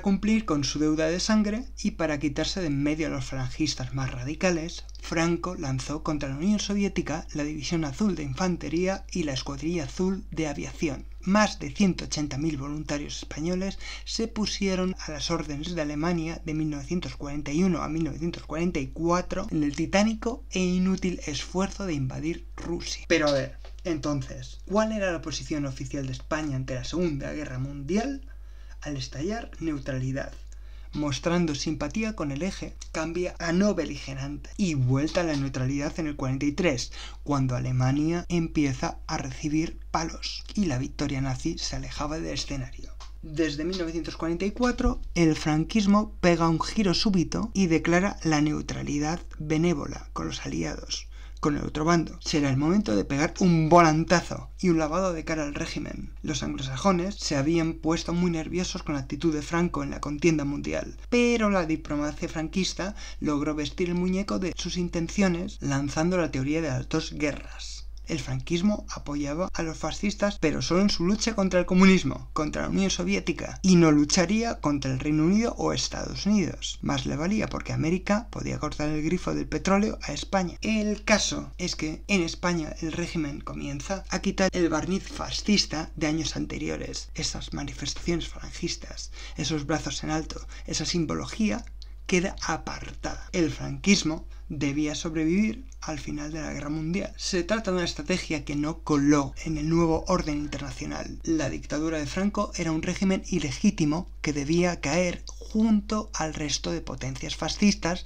cumplir con su deuda de sangre y para quitarse de en medio a los falangistas más radicales, Franco lanzó contra la Unión Soviética la División Azul de Infantería y la Escuadrilla Azul de Aviación. Más de ciento ochenta mil voluntarios españoles se pusieron a las órdenes de Alemania de mil novecientos cuarenta y uno a mil novecientos cuarenta y cuatro en el titánico e inútil esfuerzo de invadir Rusia. Pero a ver, entonces, ¿cuál era la posición oficial de España ante la Segunda Guerra Mundial? Al estallar, neutralidad. Mostrando simpatía con el eje, cambia a no beligerante y vuelta a la neutralidad en el cuarenta y tres, cuando Alemania empieza a recibir palos y la victoria nazi se alejaba del escenario. Desde mil novecientos cuarenta y cuatro, el franquismo pega un giro súbito y declara la neutralidad benévola con los aliados. Con el otro bando, será el momento de pegar un volantazo y un lavado de cara al régimen. Los anglosajones se habían puesto muy nerviosos con la actitud de Franco en la contienda mundial, pero la diplomacia franquista logró vestir el muñeco de sus intenciones lanzando la teoría de las dos guerras. El franquismo apoyaba a los fascistas, pero solo en su lucha contra el comunismo, contra la Unión Soviética, y no lucharía contra el Reino Unido o Estados Unidos. Más le valía porque América podía cortar el grifo del petróleo a España. El caso es que en España el régimen comienza a quitar el barniz fascista de años anteriores. Esas manifestaciones falangistas, esos brazos en alto, esa simbología queda apartada. El franquismo debía sobrevivir al final de la Guerra Mundial. Se trata de una estrategia que no coló en el nuevo orden internacional. La dictadura de Franco era un régimen ilegítimo que debía caer junto al resto de potencias fascistas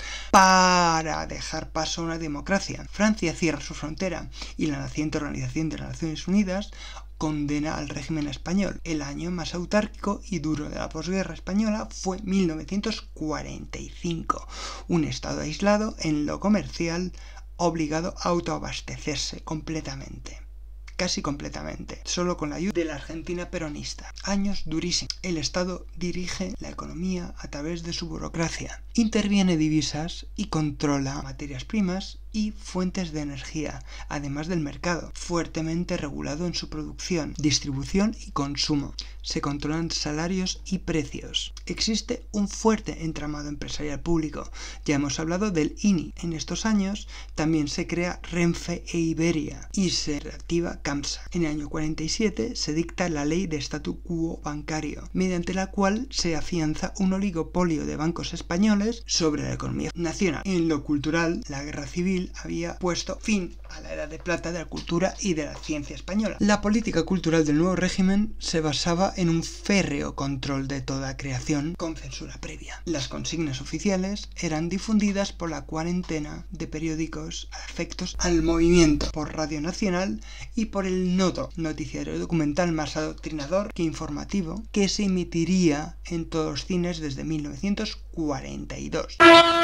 para dejar paso a una democracia. Francia cierra su frontera y la naciente Organización de las Naciones Unidas condena al régimen español. El año más autárquico y duro de la posguerra española fue mil novecientos cuarenta y cinco, un estado aislado en lo comercial, obligado a autoabastecerse completamente. Casi completamente, solo con la ayuda de la Argentina peronista. Años durísimos. El Estado dirige la economía a través de su burocracia. Interviene divisas y controla materias primas y fuentes de energía, además del mercado, fuertemente regulado en su producción, distribución y consumo. Se controlan salarios y precios. Existe un fuerte entramado empresarial público. Ya hemos hablado del I N I. En estos años también se crea Renfe e Iberia y se reactiva CAMSA. En el año cuarenta y siete se dicta la ley de statu quo bancario, mediante la cual se afianza un oligopolio de bancos españoles sobre la economía nacional. En lo cultural, la guerra civil había puesto fin a la edad de plata de la cultura y de la ciencia española. La política cultural del nuevo régimen se basaba en un férreo control de toda creación con censura previa. Las consignas oficiales eran difundidas por la cuarentena de periódicos afectos al movimiento, por Radio Nacional y por el Nodo, noticiario documental más adoctrinador que informativo, que se emitiría en todos los cines desde mil novecientos cuarenta y dos.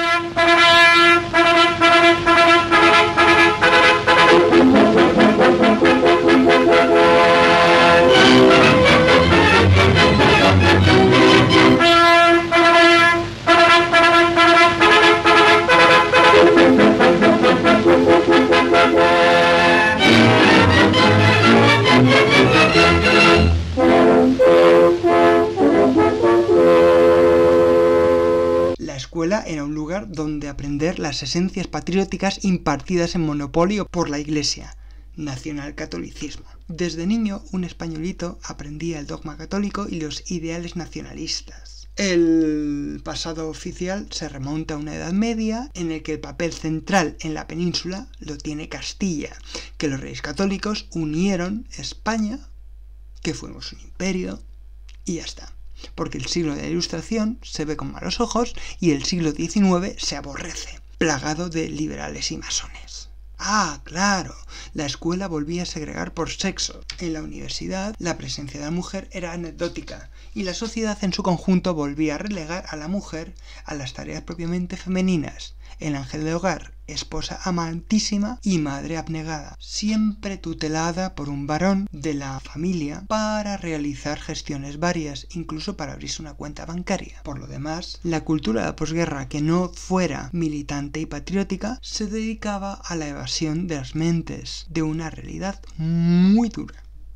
La escuela era un lugar donde aprender las esencias patrióticas impartidas en monopolio por la Iglesia, nacionalcatolicismo. Desde niño, un españolito aprendía el dogma católico y los ideales nacionalistas. El pasado oficial se remonta a una Edad Media en el que el papel central en la península lo tiene Castilla, que los reyes católicos unieron España, que fuimos un imperio, y ya está. Porque el siglo de la Ilustración se ve con malos ojos y el siglo diecinueve se aborrece, plagado de liberales y masones. Ah, claro, la escuela volvía a segregar por sexo. En la universidad, la presencia de la mujer era anecdótica y la sociedad en su conjunto volvía a relegar a la mujer a las tareas propiamente femeninas. El ángel del hogar, esposa amantísima y madre abnegada, siempre tutelada por un varón de la familia para realizar gestiones varias, incluso para abrirse una cuenta bancaria. Por lo demás, la cultura de la posguerra que no fuera militante y patriótica se dedicaba a la evasión de las mentes de una realidad muy dura.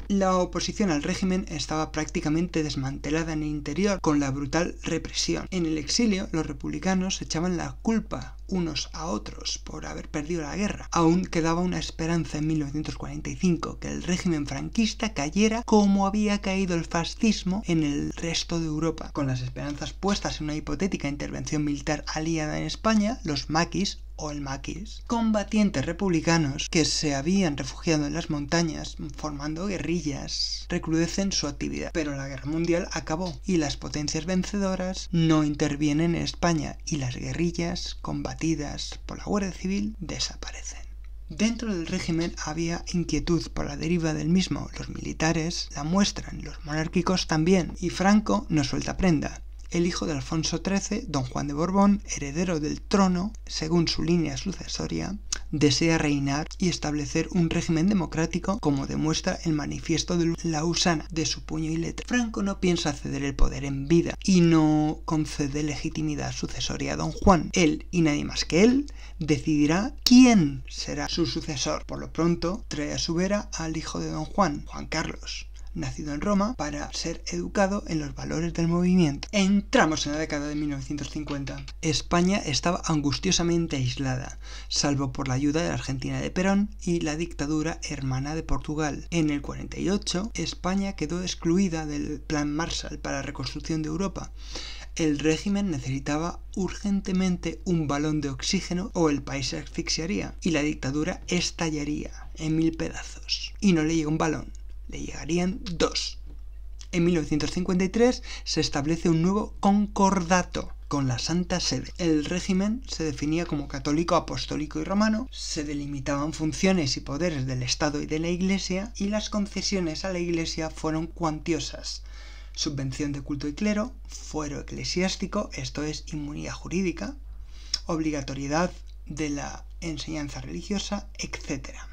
La oposición al régimen estaba prácticamente desmantelada en el interior con la brutal represión. En el exilio, los republicanos echaban la culpa unos a otros por haber perdido la guerra. Aún quedaba una esperanza en mil novecientos cuarenta y cinco, que el régimen franquista cayera como había caído el fascismo en el resto de Europa. Con las esperanzas puestas en una hipotética intervención militar aliada en España, los maquis o el maquis, combatientes republicanos que se habían refugiado en las montañas formando guerrillas, recrudecen su actividad. Pero la guerra mundial acabó y las potencias vencedoras no intervienen en España y las guerrillas combatidas por la Guardia Civil desaparecen. Dentro del régimen había inquietud por la deriva del mismo. Los militares la muestran, los monárquicos también, y Franco no suelta prenda. El hijo de Alfonso trece, don Juan de Borbón, heredero del trono, según su línea sucesoria, desea reinar y establecer un régimen democrático, como demuestra el manifiesto de Lausana de su puño y letra. Franco no piensa ceder el poder en vida y no concede legitimidad sucesoria a don Juan. Él, y nadie más que él, decidirá quién será su sucesor. Por lo pronto, trae a su vera al hijo de don Juan, Juan Carlos, nacido en Roma, para ser educado en los valores del movimiento. Entramos en la década de mil novecientos cincuenta. España estaba angustiosamente aislada, salvo por la ayuda de la Argentina de Perón y la dictadura hermana de Portugal. En el cuarenta y ocho, España quedó excluida del Plan Marshall para la reconstrucción de Europa. El régimen necesitaba urgentemente un balón de oxígeno o el país se asfixiaría y la dictadura estallaría en mil pedazos. Y no le llega un balón, le llegarían dos. En mil novecientos cincuenta y tres se establece un nuevo concordato con la Santa Sede. El régimen se definía como católico, apostólico y romano, se delimitaban funciones y poderes del Estado y de la Iglesia, y las concesiones a la Iglesia fueron cuantiosas. Subvención de culto y clero, fuero eclesiástico, esto es inmunidad jurídica, obligatoriedad de la enseñanza religiosa, etcétera.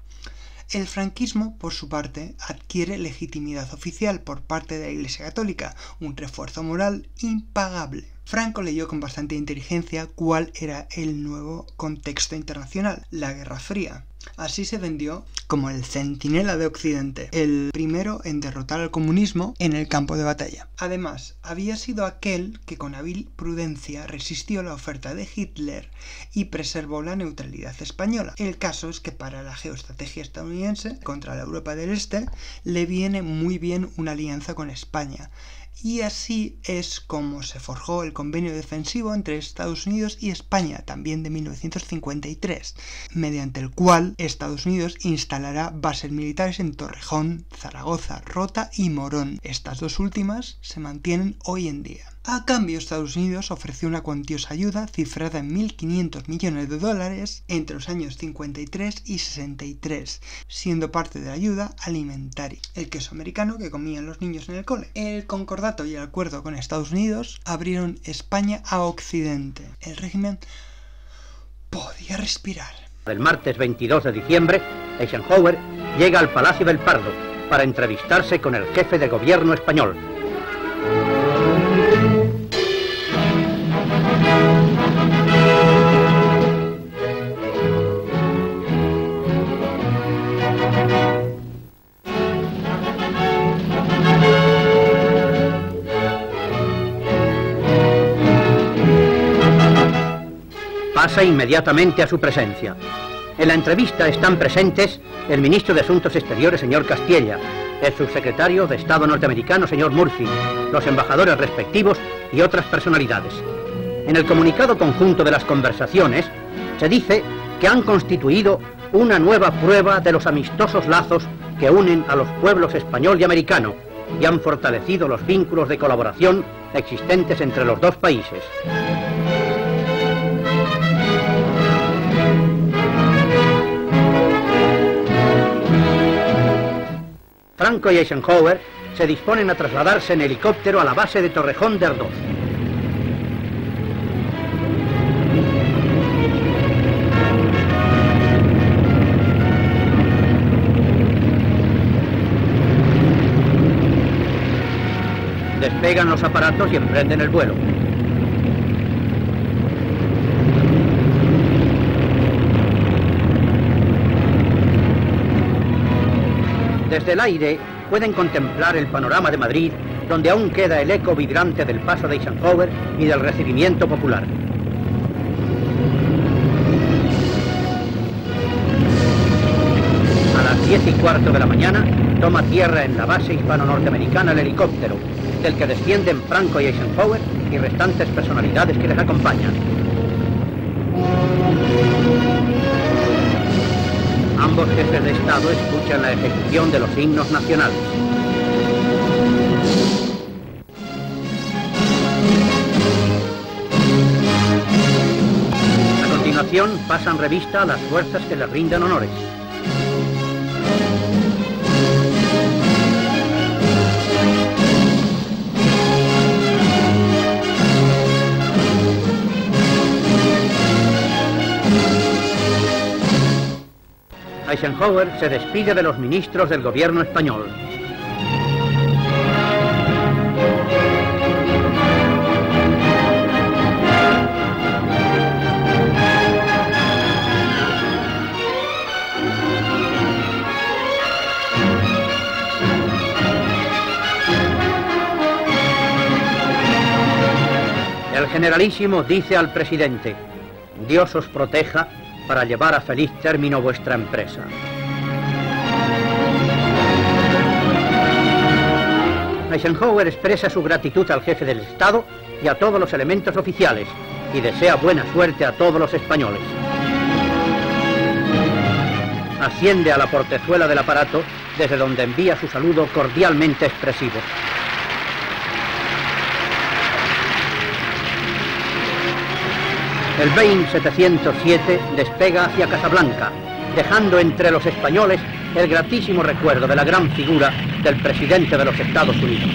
El franquismo, por su parte, adquiere legitimidad oficial por parte de la Iglesia Católica, un refuerzo moral impagable. Franco leyó con bastante inteligencia cuál era el nuevo contexto internacional, la Guerra Fría. Así se vendió como el centinela de Occidente, el primero en derrotar al comunismo en el campo de batalla. Además, había sido aquel que con hábil prudencia resistió la oferta de Hitler y preservó la neutralidad española. El caso es que para la geoestrategia estadounidense contra la Europa del Este le viene muy bien una alianza con España. Y así es como se forjó el convenio defensivo entre Estados Unidos y España, también de mil novecientos cincuenta y tres, mediante el cual Estados Unidos instalará bases militares en Torrejón, Zaragoza, Rota y Morón. Estas dos últimas se mantienen hoy en día. A cambio, Estados Unidos ofreció una cuantiosa ayuda cifrada en mil quinientos millones de dólares entre los años cincuenta y tres y sesenta y tres, siendo parte de la ayuda alimentaria, el queso americano que comían los niños en el cole. El concordato y el acuerdo con Estados Unidos abrieron España a Occidente. El régimen podía respirar. El martes veintidós de diciembre, Eisenhower llega al Palacio del Pardo para entrevistarse con el jefe de gobierno español. Pasa inmediatamente a su presencia. En la entrevista están presentes el ministro de Asuntos Exteriores, señor Castiella, el subsecretario de Estado norteamericano, señor Murphy, los embajadores respectivos y otras personalidades. En el comunicado conjunto de las conversaciones se dice que han constituido una nueva prueba de los amistosos lazos que unen a los pueblos español y americano y han fortalecido los vínculos de colaboración existentes entre los dos países. Franco y Eisenhower se disponen a trasladarse en helicóptero a la base de Torrejón de Ardoz. Despegan los aparatos y emprenden el vuelo. Desde el aire pueden contemplar el panorama de Madrid, donde aún queda el eco vibrante del paso de Eisenhower y del recibimiento popular. A las diez y cuarto de la mañana toma tierra en la base hispano-norteamericana el helicóptero, del que descienden Franco y Eisenhower y restantes personalidades que les acompañan. Ambos jefes de Estado escuchan la ejecución de los himnos nacionales. A continuación pasan revista a las fuerzas que les rinden honores. Eisenhower se despide de los ministros del gobierno español. El generalísimo dice al presidente: Dios os proteja para llevar a feliz término vuestra empresa. Eisenhower expresa su gratitud al jefe del Estado y a todos los elementos oficiales y desea buena suerte a todos los españoles. Asciende a la portezuela del aparato, desde donde envía su saludo cordialmente expresivo. El Boeing setecientos siete despega hacia Casablanca, dejando entre los españoles el gratísimo recuerdo de la gran figura del presidente de los Estados Unidos.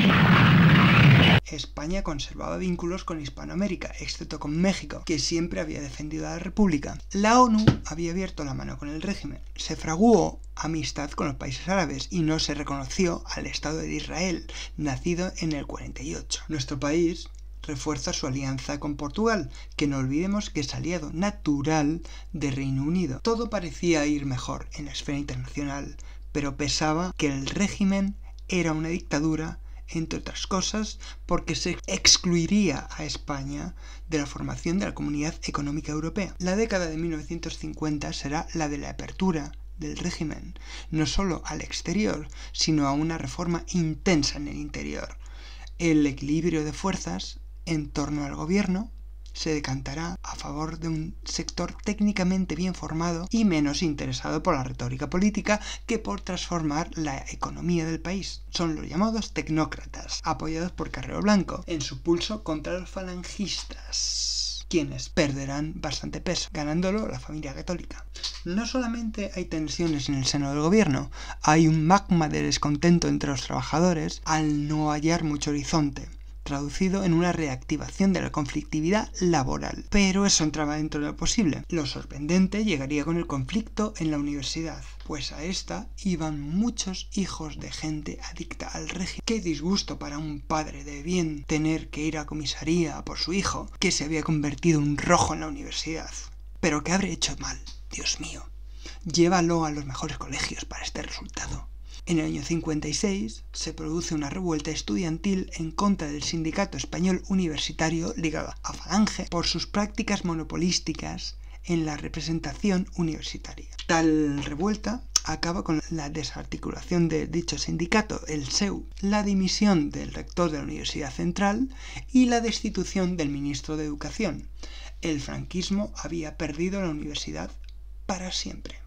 España conservaba vínculos con Hispanoamérica, excepto con México, que siempre había defendido a la República. La ONU había abierto la mano con el régimen. Se fraguó amistad con los países árabes y no se reconoció al Estado de Israel, nacido en el cuarenta y ocho. Nuestro país refuerza su alianza con Portugal, que no olvidemos que es aliado natural de Reino Unido. Todo parecía ir mejor en la esfera internacional, pero pesaba que el régimen era una dictadura, entre otras cosas, porque se excluiría a España de la formación de la Comunidad Económica Europea. La década de mil novecientos cincuenta será la de la apertura del régimen, no solo al exterior, sino a una reforma intensa en el interior. El equilibrio de fuerzas en torno al gobierno se decantará a favor de un sector técnicamente bien formado y menos interesado por la retórica política que por transformar la economía del país. Son los llamados tecnócratas, apoyados por Carrero Blanco en su pulso contra los falangistas, quienes perderán bastante peso, ganándolo la familia católica. No solamente hay tensiones en el seno del gobierno, hay un magma de descontento entre los trabajadores al no hallar mucho horizonte, traducido en una reactivación de la conflictividad laboral. Pero eso entraba dentro de lo posible. Lo sorprendente llegaría con el conflicto en la universidad, pues a esta iban muchos hijos de gente adicta al régimen. Qué disgusto para un padre de bien tener que ir a comisaría por su hijo, que se había convertido en rojo en la universidad. Pero ¿qué habré hecho mal? Dios mío, llévalo a los mejores colegios para este resultado. En el año cincuenta y seis se produce una revuelta estudiantil en contra del sindicato español universitario ligado a Falange por sus prácticas monopolísticas en la representación universitaria. Tal revuelta acaba con la desarticulación de dicho sindicato, el S E U, la dimisión del rector de la Universidad Central y la destitución del ministro de Educación. El franquismo había perdido la universidad para siempre.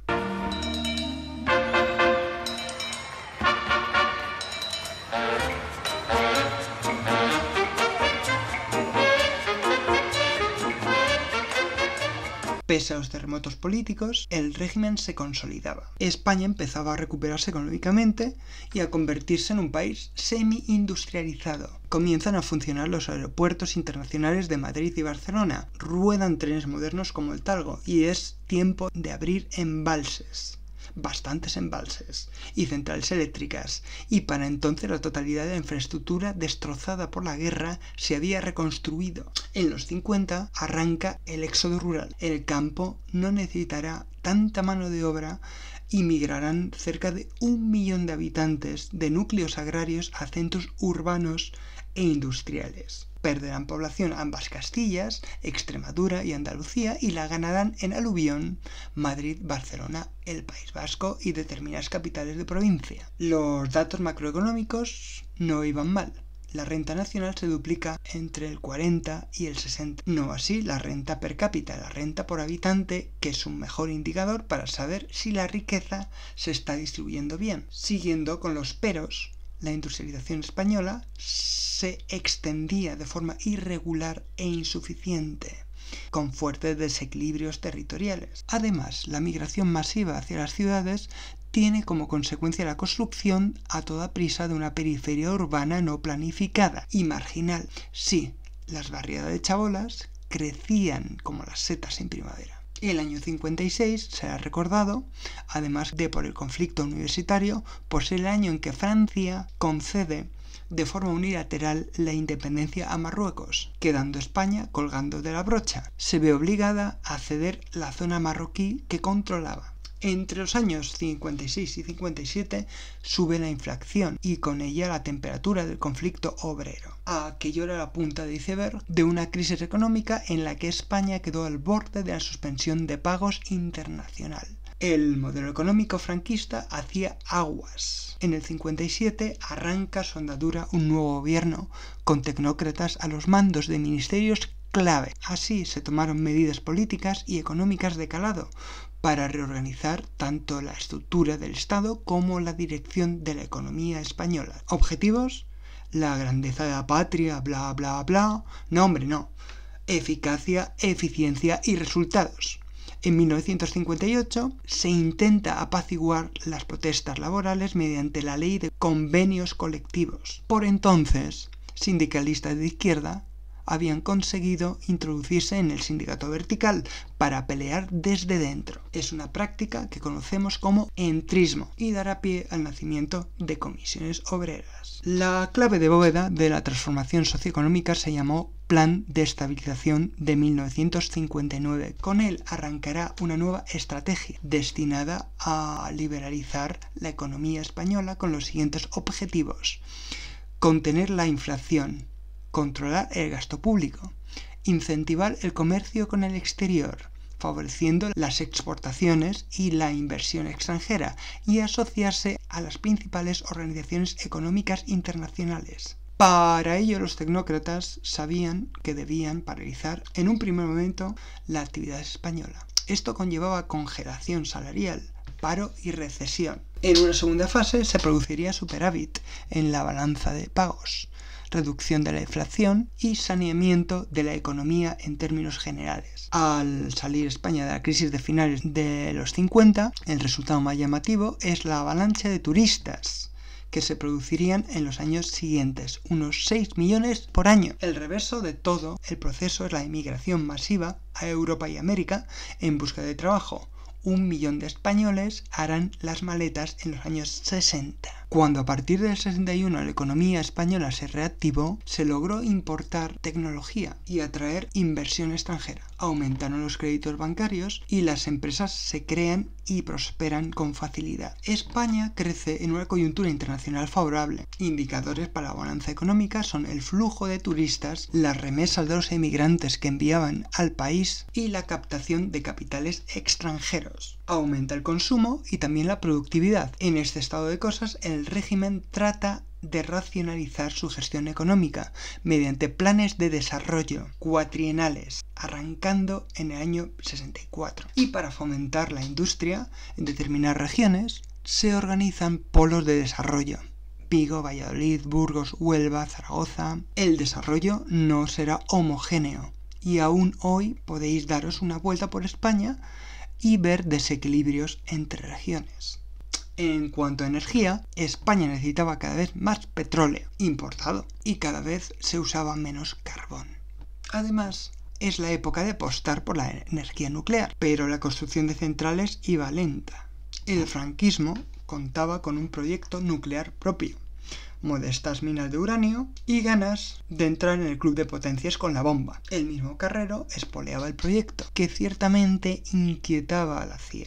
Pese a los terremotos políticos, el régimen se consolidaba. España empezaba a recuperarse económicamente y a convertirse en un país semi-industrializado. Comienzan a funcionar los aeropuertos internacionales de Madrid y Barcelona. Ruedan trenes modernos como el Talgo y es tiempo de abrir embalses. Bastantes embalses y centrales eléctricas, y para entonces la totalidad de la infraestructura destrozada por la guerra se había reconstruido. En los cincuenta arranca el éxodo rural. El campo no necesitará tanta mano de obra y migrarán cerca de un millón de habitantes de núcleos agrarios a centros urbanos e industriales. Perderán población ambas Castillas, Extremadura y Andalucía y la ganarán en aluvión Madrid, Barcelona, el País Vasco y determinadas capitales de provincia. Los datos macroeconómicos no iban mal. La renta nacional se duplica entre el cuarenta y el sesenta. No así la renta per cápita, la renta por habitante, que es un mejor indicador para saber si la riqueza se está distribuyendo bien. Siguiendo con los peros, la industrialización española se extendía de forma irregular e insuficiente, con fuertes desequilibrios territoriales. Además, la migración masiva hacia las ciudades tiene como consecuencia la construcción a toda prisa de una periferia urbana no planificada y marginal. Sí, las barriadas de chabolas crecían como las setas en primavera. El año cincuenta y seis será recordado, además de por el conflicto universitario, por ser el año en que Francia concede de forma unilateral la independencia a Marruecos, quedando España colgando de la brocha. Se ve obligada a ceder la zona marroquí que controlaba. Entre los años cincuenta y seis y cincuenta y siete sube la inflación y con ella la temperatura del conflicto obrero. Aquello era la punta de iceberg de una crisis económica en la que España quedó al borde de la suspensión de pagos internacional. El modelo económico franquista hacía aguas. En el cincuenta y siete arranca su andadura un nuevo gobierno con tecnócratas a los mandos de ministerios clave. Así se tomaron medidas políticas y económicas de calado para reorganizar tanto la estructura del Estado como la dirección de la economía española. ¿Objetivos? La grandeza de la patria, bla bla bla. No, hombre, no. Eficacia, eficiencia y resultados. En mil novecientos cincuenta y ocho se intenta apaciguar las protestas laborales mediante la ley de convenios colectivos. Por entonces, sindicalistas de izquierda habían conseguido introducirse en el sindicato vertical para pelear desde dentro. Es una práctica que conocemos como entrismo y dará pie al nacimiento de comisiones obreras. La clave de bóveda de la transformación socioeconómica se llamó Plan de Estabilización de mil novecientos cincuenta y nueve. Con él arrancará una nueva estrategia destinada a liberalizar la economía española con los siguientes objetivos: contener la inflación, controlar el gasto público, incentivar el comercio con el exterior, favoreciendo las exportaciones y la inversión extranjera, y asociarse a las principales organizaciones económicas internacionales. Para ello, los tecnócratas sabían que debían paralizar en un primer momento la actividad española. Esto conllevaba congelación salarial, paro y recesión. En una segunda fase se produciría superávit en la balanza de pagos, reducción de la inflación y saneamiento de la economía en términos generales. Al salir España de la crisis de finales de los cincuenta, el resultado más llamativo es la avalancha de turistas que se producirían en los años siguientes, unos seis millones por año. El reverso de todo el proceso es la emigración masiva a Europa y América en busca de trabajo. Un millón de españoles harán las maletas en los años sesenta. Cuando a partir del sesenta y uno la economía española se reactivó, se logró importar tecnología y atraer inversión extranjera. Aumentaron los créditos bancarios y las empresas se crean y prosperan con facilidad. España crece en una coyuntura internacional favorable. Indicadores para la bonanza económica son el flujo de turistas, las remesas de los emigrantes que enviaban al país y la captación de capitales extranjeros. Aumenta el consumo y también la productividad. En este estado de cosas, el régimen trata de racionalizar su gestión económica mediante planes de desarrollo cuatrienales, arrancando en el año sesenta y cuatro. Y para fomentar la industria en determinadas regiones, se organizan polos de desarrollo. Vigo, Valladolid, Burgos, Huelva, Zaragoza. El desarrollo no será homogéneo y aún hoy podéis daros una vuelta por España y ver desequilibrios entre regiones. En cuanto a energía, España necesitaba cada vez más petróleo importado y cada vez se usaba menos carbón. Además, es la época de apostar por la energía nuclear, pero la construcción de centrales iba lenta. El franquismo contaba con un proyecto nuclear propio, modestas minas de uranio y ganas de entrar en el club de potencias con la bomba. El mismo Carrero espoleaba el proyecto, que ciertamente inquietaba a la C I A.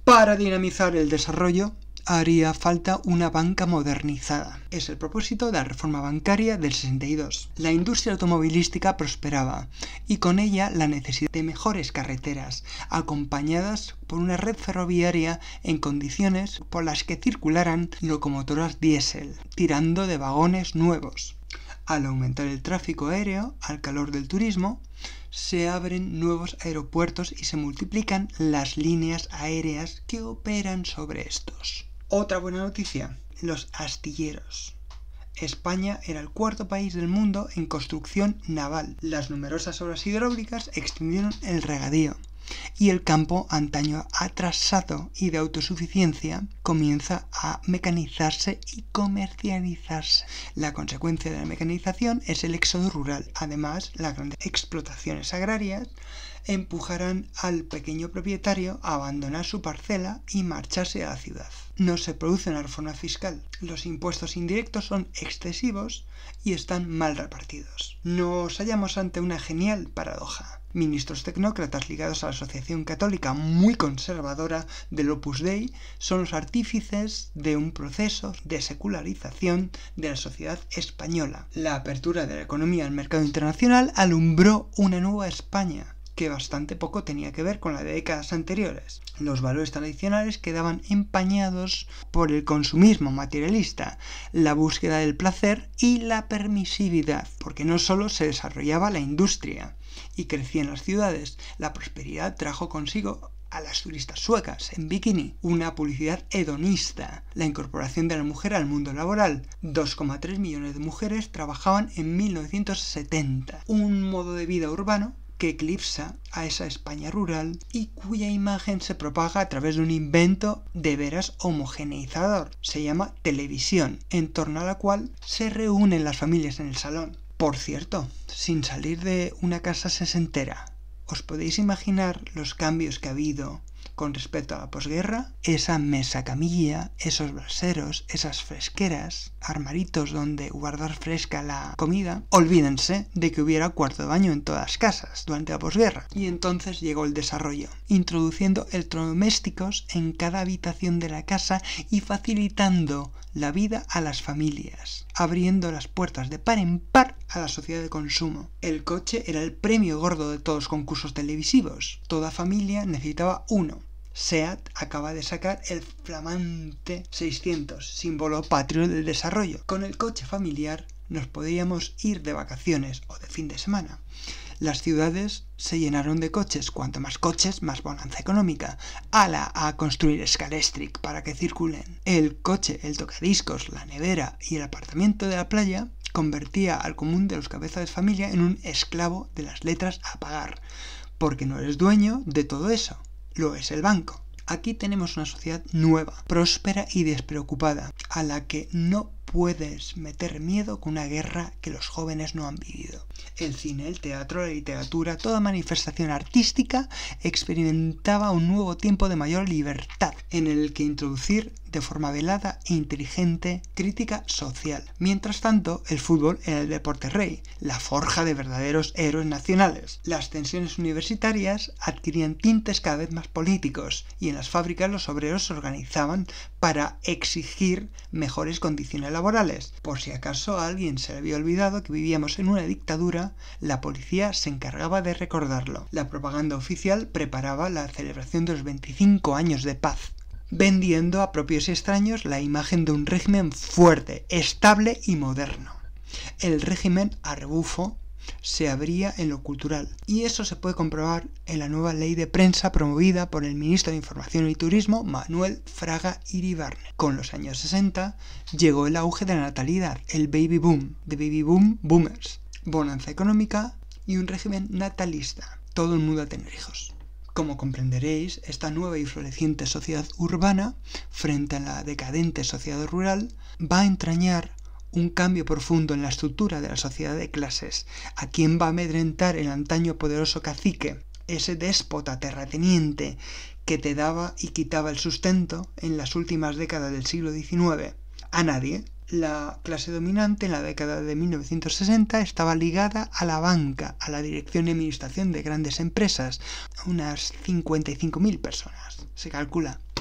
Para dinamizar el desarrollo, haría falta una banca modernizada. Es el propósito de la reforma bancaria del sesenta y dos. La industria automovilística prosperaba y con ella la necesidad de mejores carreteras, acompañadas por una red ferroviaria en condiciones por las que circularan locomotoras diésel, tirando de vagones nuevos. Al aumentar el tráfico aéreo, al calor del turismo, se abren nuevos aeropuertos y se multiplican las líneas aéreas que operan sobre estos. Otra buena noticia, los astilleros. España era el cuarto país del mundo en construcción naval. Las numerosas obras hidráulicas extendieron el regadío y el campo, antaño atrasado y de autosuficiencia, comienza a mecanizarse y comercializarse. La consecuencia de la mecanización es el éxodo rural. Además, las grandes explotaciones agrarias empujarán al pequeño propietario a abandonar su parcela y marcharse a la ciudad. No se produce una reforma fiscal. Los impuestos indirectos son excesivos y están mal repartidos. Nos hallamos ante una genial paradoja. Ministros tecnócratas ligados a la Asociación Católica muy conservadora del Opus Dei son los artífices de un proceso de secularización de la sociedad española. La apertura de la economía al mercado internacional alumbró una nueva España, que bastante poco tenía que ver con la de décadas anteriores. Los valores tradicionales quedaban empañados por el consumismo materialista, la búsqueda del placer y la permisividad, porque no solo se desarrollaba la industria y crecían las ciudades, la prosperidad trajo consigo a las turistas suecas en bikini, una publicidad hedonista, la incorporación de la mujer al mundo laboral. dos coma tres millones de mujeres trabajaban en mil novecientos setenta, un modo de vida urbano que eclipsa a esa España rural y cuya imagen se propaga a través de un invento de veras homogeneizador. Se llama televisión, en torno a la cual se reúnen las familias en el salón. Por cierto, sin salir de una casa sesentera, ¿os podéis imaginar los cambios que ha habido con respecto a la posguerra? Esa mesa camilla, esos braseros, esas fresqueras, armaritos donde guardar fresca la comida. Olvídense de que hubiera cuarto de baño en todas las casas durante la posguerra. Y entonces llegó el desarrollo, introduciendo electrodomésticos en cada habitación de la casa y facilitando la vida a las familias, abriendo las puertas de par en par a la sociedad de consumo. El coche era el premio gordo de todos los concursos televisivos. Toda familia necesitaba uno. SEAT acaba de sacar el flamante seiscientos, símbolo patrio del desarrollo. Con el coche familiar nos podíamos ir de vacaciones o de fin de semana. Las ciudades se llenaron de coches. Cuanto más coches, más bonanza económica. ¡Hala! A construir Scalextric para que circulen. El coche, el tocadiscos, la nevera y el apartamento de la playa convertía al común de los cabezas de familia en un esclavo de las letras a pagar, porque no eres dueño de todo eso, lo es el banco. Aquí tenemos una sociedad nueva, próspera y despreocupada, a la que no puedes meter miedo con una guerra que los jóvenes no han vivido. El cine, el teatro, la literatura, toda manifestación artística experimentaba un nuevo tiempo de mayor libertad, en el que introducir de forma velada e inteligente crítica social. Mientras tanto, el fútbol era el deporte rey, la forja de verdaderos héroes nacionales. Las tensiones universitarias adquirían tintes cada vez más políticos y en las fábricas los obreros se organizaban para exigir mejores condiciones laborales. Por si acaso a alguien se le había olvidado que vivíamos en una dictadura, la policía se encargaba de recordarlo. La propaganda oficial preparaba la celebración de los veinticinco años de paz, vendiendo a propios y extraños la imagen de un régimen fuerte, estable y moderno. El régimen a rebufo se abría en lo cultural, y eso se puede comprobar en la nueva ley de prensa promovida por el ministro de Información y Turismo, Manuel Fraga Iribarne. Con los años sesenta llegó el auge de la natalidad, el baby boom, de baby boom boomers, bonanza económica y un régimen natalista. Todo el mundo a tener hijos. Como comprenderéis, esta nueva y floreciente sociedad urbana, frente a la decadente sociedad rural, va a entrañar un cambio profundo en la estructura de la sociedad de clases. ¿A quién va a amedrentar el antaño poderoso cacique, ese déspota terrateniente que te daba y quitaba el sustento en las últimas décadas del siglo diecinueve? A nadie. La clase dominante en la década de mil novecientos sesenta estaba ligada a la banca, a la dirección y administración de grandes empresas, unas cincuenta y cinco mil personas, se calcula.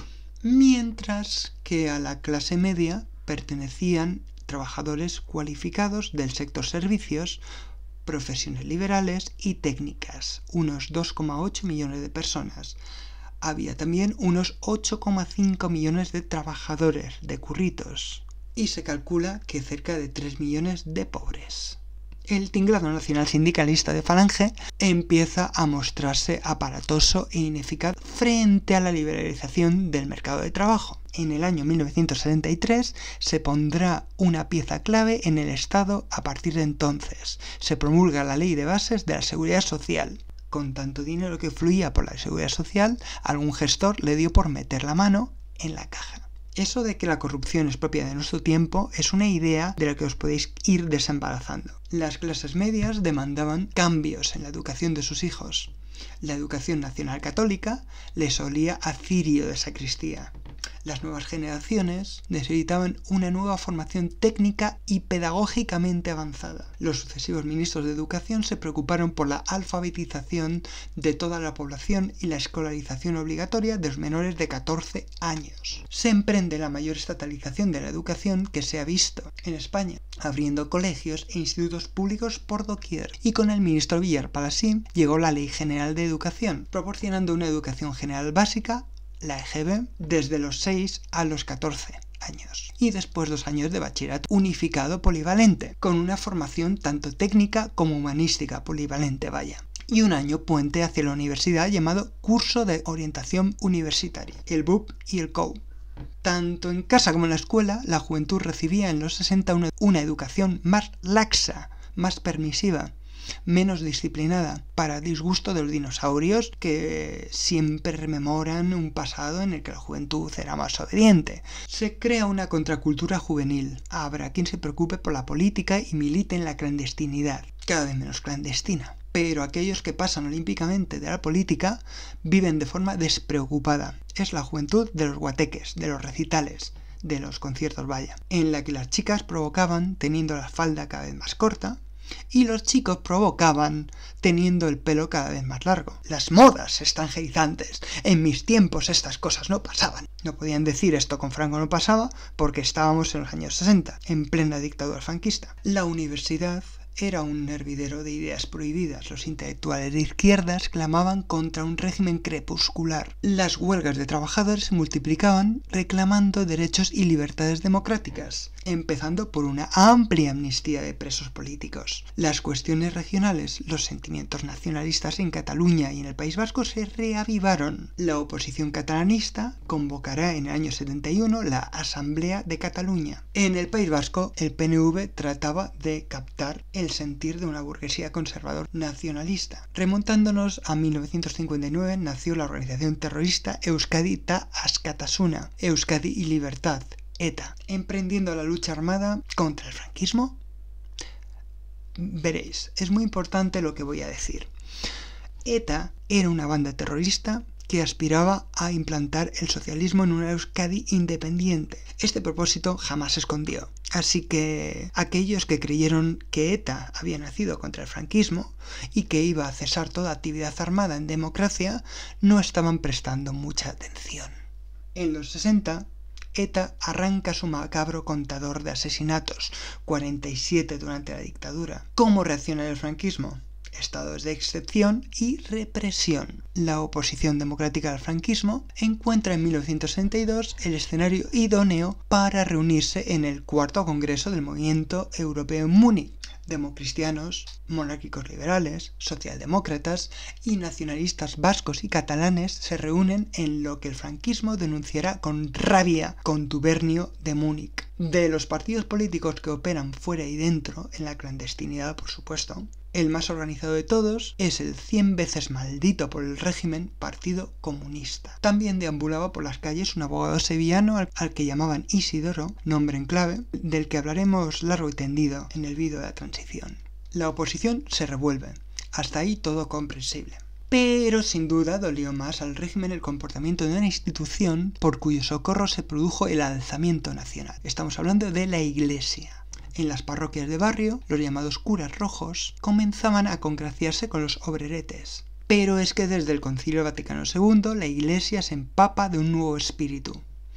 mientras que a la clase media pertenecían trabajadores cualificados del sector servicios, profesiones liberales y técnicas, unos dos coma ocho millones de personas. Había también unos ocho coma cinco millones de trabajadores de curritos y se calcula que cerca de tres millones de pobres. El tinglado nacional sindicalista de Falange empieza a mostrarse aparatoso e ineficaz frente a la liberalización del mercado de trabajo. En el año mil novecientos setenta y tres se pondrá una pieza clave en el Estado a partir de entonces. Se promulga la Ley de Bases de la Seguridad Social. Con tanto dinero que fluía por la Seguridad Social, algún gestor le dio por meter la mano en la caja. Eso de que la corrupción es propia de nuestro tiempo es una idea de la que os podéis ir desembarazando. Las clases medias demandaban cambios en la educación de sus hijos. La educación nacional católica les olía a cirio de sacristía. Las nuevas generaciones necesitaban una nueva formación técnica y pedagógicamente avanzada. Los sucesivos ministros de Educación se preocuparon por la alfabetización de toda la población y la escolarización obligatoria de los menores de catorce años. Se emprende la mayor estatalización de la educación que se ha visto en España, abriendo colegios e institutos públicos por doquier. Y con el ministro Villar Palasí llegó la Ley General de Educación, proporcionando una educación general básica, la E G B, desde los seis a los catorce años. Y después dos años de bachillerato unificado polivalente, con una formación tanto técnica como humanística polivalente, vaya. Y un año puente hacia la universidad llamado Curso de Orientación Universitaria, el B U P y el C O U. Tanto en casa como en la escuela, la juventud recibía en los sesenta una, una educación más laxa, más permisiva, menos disciplinada, para disgusto de los dinosaurios que siempre rememoran un pasado en el que la juventud era más obediente. Se crea una contracultura juvenil. Habrá quien se preocupe por la política y milite en la clandestinidad, cada vez menos clandestina. Pero aquellos que pasan olímpicamente de la política viven de forma despreocupada. Es la juventud de los guateques, de los recitales, de los conciertos, vaya, en la que las chicas provocaban teniendo la falda cada vez más corta, y los chicos provocaban teniendo el pelo cada vez más largo. Las modas extranjerizantes. En mis tiempos estas cosas no pasaban. No podían decir esto con Franco no pasaba porque estábamos en los años sesenta, en plena dictadura franquista. La universidad era un hervidero de ideas prohibidas. Los intelectuales de izquierdas clamaban contra un régimen crepuscular. Las huelgas de trabajadores se multiplicaban reclamando derechos y libertades democráticas, empezando por una amplia amnistía de presos políticos. Las cuestiones regionales, los sentimientos nacionalistas en Cataluña y en el País Vasco se reavivaron. La oposición catalanista convocará en el año setenta y uno la Asamblea de Cataluña. En el País Vasco, el P N V trataba de captar el sentir de una burguesía conservador nacionalista. Remontándonos a mil novecientos cincuenta y nueve nació la organización terrorista Euskadi Ta Askatasuna, Euskadi y Libertad, ETA, emprendiendo la lucha armada contra el franquismo. Veréis, es muy importante lo que voy a decir. ETA era una banda terrorista que aspiraba a implantar el socialismo en una Euskadi independiente. Este propósito jamás se escondió. Así que aquellos que creyeron que ETA había nacido contra el franquismo y que iba a cesar toda actividad armada en democracia no estaban prestando mucha atención. En los sesenta, ETA arranca su macabro contador de asesinatos, cuarenta y siete durante la dictadura. ¿Cómo reacciona el franquismo? Estados de excepción y represión. La oposición democrática al franquismo encuentra en mil novecientos sesenta y dos el escenario idóneo para reunirse en el cuarto congreso del movimiento europeo en Múnich. Democristianos, monárquicos liberales, socialdemócratas y nacionalistas vascos y catalanes se reúnen en lo que el franquismo denunciará con rabia contubernio de Múnich. De los partidos políticos que operan fuera y dentro, en la clandestinidad por supuesto, el más organizado de todos es el cien veces maldito por el régimen Partido Comunista. También deambulaba por las calles un abogado sevillano al, al que llamaban Isidoro, nombre en clave, del que hablaremos largo y tendido en el vídeo de la transición. La oposición se revuelve. Hasta ahí todo comprensible. Pero sin duda dolió más al régimen el comportamiento de una institución por cuyo socorro se produjo el alzamiento nacional. Estamos hablando de la Iglesia. En las parroquias de barrio, los llamados curas rojos comenzaban a congraciarse con los obreretes. Pero es que desde el Concilio Vaticano segundo la Iglesia se empapa de un nuevo espíritu.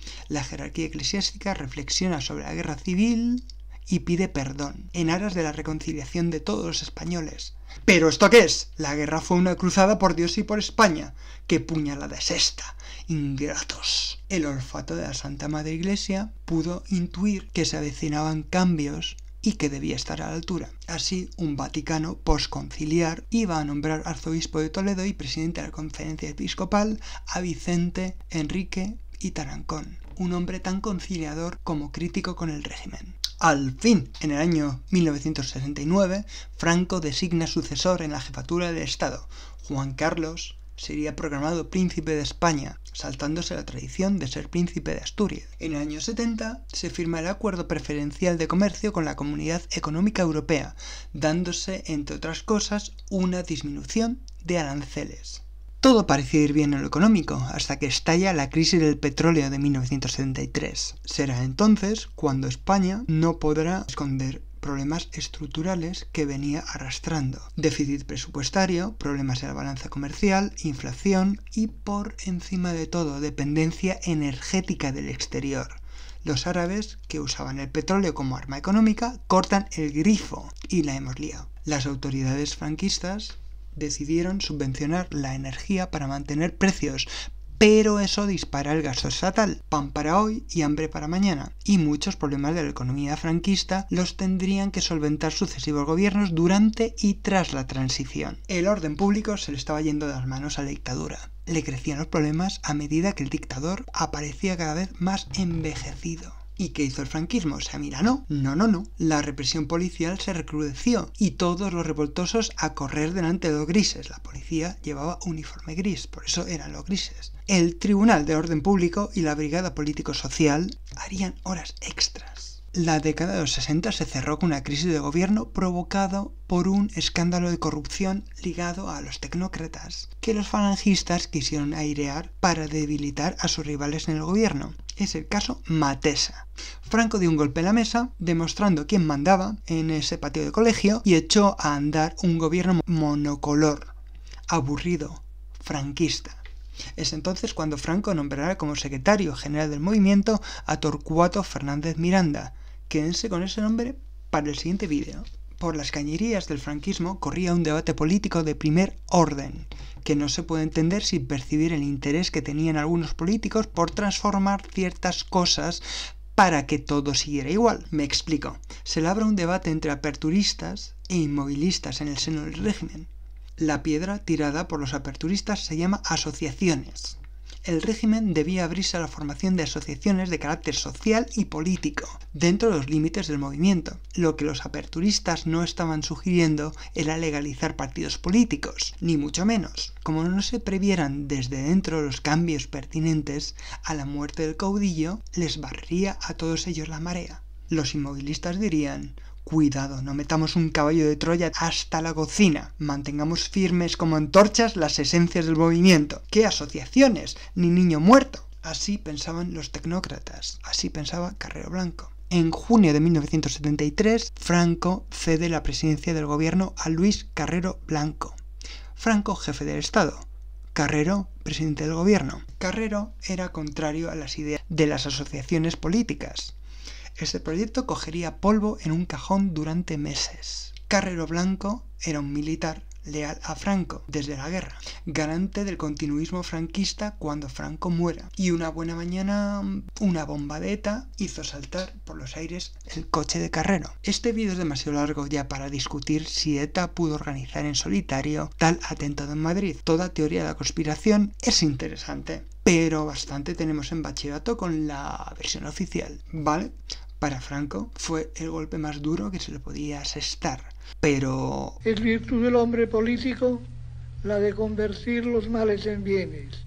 La jerarquía eclesiástica reflexiona sobre la guerra civil y pide perdón, en aras de la reconciliación de todos los españoles. ¿Pero esto qué es? La guerra fue una cruzada por Dios y por España. ¡Qué puñalada es esta! ¡Ingratos! El olfato de la Santa Madre Iglesia pudo intuir que se avecinaban cambios y que debía estar a la altura. Así, un Vaticano posconciliar iba a nombrar arzobispo de Toledo y presidente de la Conferencia Episcopal a Vicente Enrique y Tarancón, un hombre tan conciliador como crítico con el régimen. Al fin, en el año mil novecientos sesenta y nueve, Franco designa sucesor en la jefatura del Estado. Juan Carlos sería proclamado príncipe de España, saltándose la tradición de ser príncipe de Asturias. En el año setenta se firma el Acuerdo Preferencial de Comercio con la Comunidad Económica Europea, dándose, entre otras cosas, una disminución de aranceles. Todo parecía ir bien en lo económico, hasta que estalla la crisis del petróleo de mil novecientos setenta y tres. Será entonces cuando España no podrá esconder problemas estructurales que venía arrastrando. Déficit presupuestario, problemas en la balanza comercial, inflación y, por encima de todo, dependencia energética del exterior. Los árabes, que usaban el petróleo como arma económica, cortan el grifo y la hemos liado. Las autoridades franquistas decidieron subvencionar la energía para mantener precios, pero eso dispara el gasto estatal, pan para hoy y hambre para mañana, y muchos problemas de la economía franquista los tendrían que solventar sucesivos gobiernos durante y tras la transición. El orden público se le estaba yendo de las manos a la dictadura. Le crecían los problemas a medida que el dictador aparecía cada vez más envejecido. ¿Y qué hizo el franquismo? ¿Se amilanó? No, no, no. La represión policial se recrudeció y todos los revoltosos a correr delante de los grises. La policía llevaba uniforme gris, por eso eran los grises. El Tribunal de Orden Público y la Brigada Político-Social harían horas extras. La década de los sesenta se cerró con una crisis de gobierno provocado por un escándalo de corrupción ligado a los tecnócratas, que los falangistas quisieron airear para debilitar a sus rivales en el gobierno. Es el caso Matesa. Franco dio un golpe en la mesa, demostrando quién mandaba en ese patio de colegio, y echó a andar un gobierno monocolor, aburrido, franquista. Es entonces cuando Franco nombrará como secretario general del movimiento a Torcuato Fernández Miranda. Quédense con ese nombre para el siguiente vídeo. Por las cañerías del franquismo corría un debate político de primer orden, que no se puede entender sin percibir el interés que tenían algunos políticos por transformar ciertas cosas para que todo siguiera igual. Me explico. Se labra un debate entre aperturistas e inmovilistas en el seno del régimen. La piedra tirada por los aperturistas se llama asociaciones. El régimen debía abrirse a la formación de asociaciones de carácter social y político, dentro de los límites del movimiento. Lo que los aperturistas no estaban sugiriendo era legalizar partidos políticos, ni mucho menos. Como no se previeran desde dentro los cambios pertinentes a la muerte del caudillo, les barrería a todos ellos la marea. Los inmovilistas dirían: cuidado, no metamos un caballo de Troya hasta la cocina. Mantengamos firmes como antorchas las esencias del movimiento. ¿Qué asociaciones? Ni niño muerto. Así pensaban los tecnócratas. Así pensaba Carrero Blanco. En junio de mil novecientos setenta y tres, Franco cede la presidencia del gobierno a Luis Carrero Blanco. Franco, jefe del Estado. Carrero, presidente del gobierno. Carrero era contrario a las ideas de las asociaciones políticas. Este proyecto cogería polvo en un cajón durante meses. Carrero Blanco era un militar leal a Franco desde la guerra, garante del continuismo franquista cuando Franco muera. Y una buena mañana, una bomba de ETA hizo saltar por los aires el coche de Carrero. Este vídeo es demasiado largo ya para discutir si ETA pudo organizar en solitario tal atentado en Madrid. Toda teoría de la conspiración es interesante, pero bastante tenemos en bachillerato con la versión oficial, ¿vale? Para Franco fue el golpe más duro que se le podía asestar, pero... Es virtud del hombre político la de convertir los males en bienes.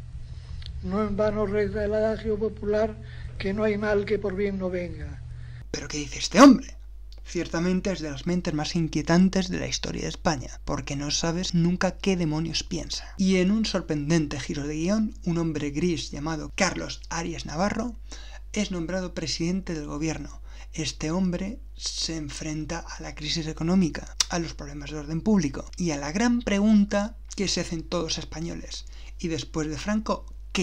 No en vano reza el adagio popular que no hay mal que por bien no venga. ¿Pero qué dice este hombre? Ciertamente es de las mentes más inquietantes de la historia de España, porque no sabes nunca qué demonios piensa. Y en un sorprendente giro de guión, un hombre gris llamado Carlos Arias Navarro es nombrado presidente del gobierno. Este hombre se enfrenta a la crisis económica, a los problemas de orden público y a la gran pregunta que se hacen todos los españoles. ¿Y después de Franco, qué?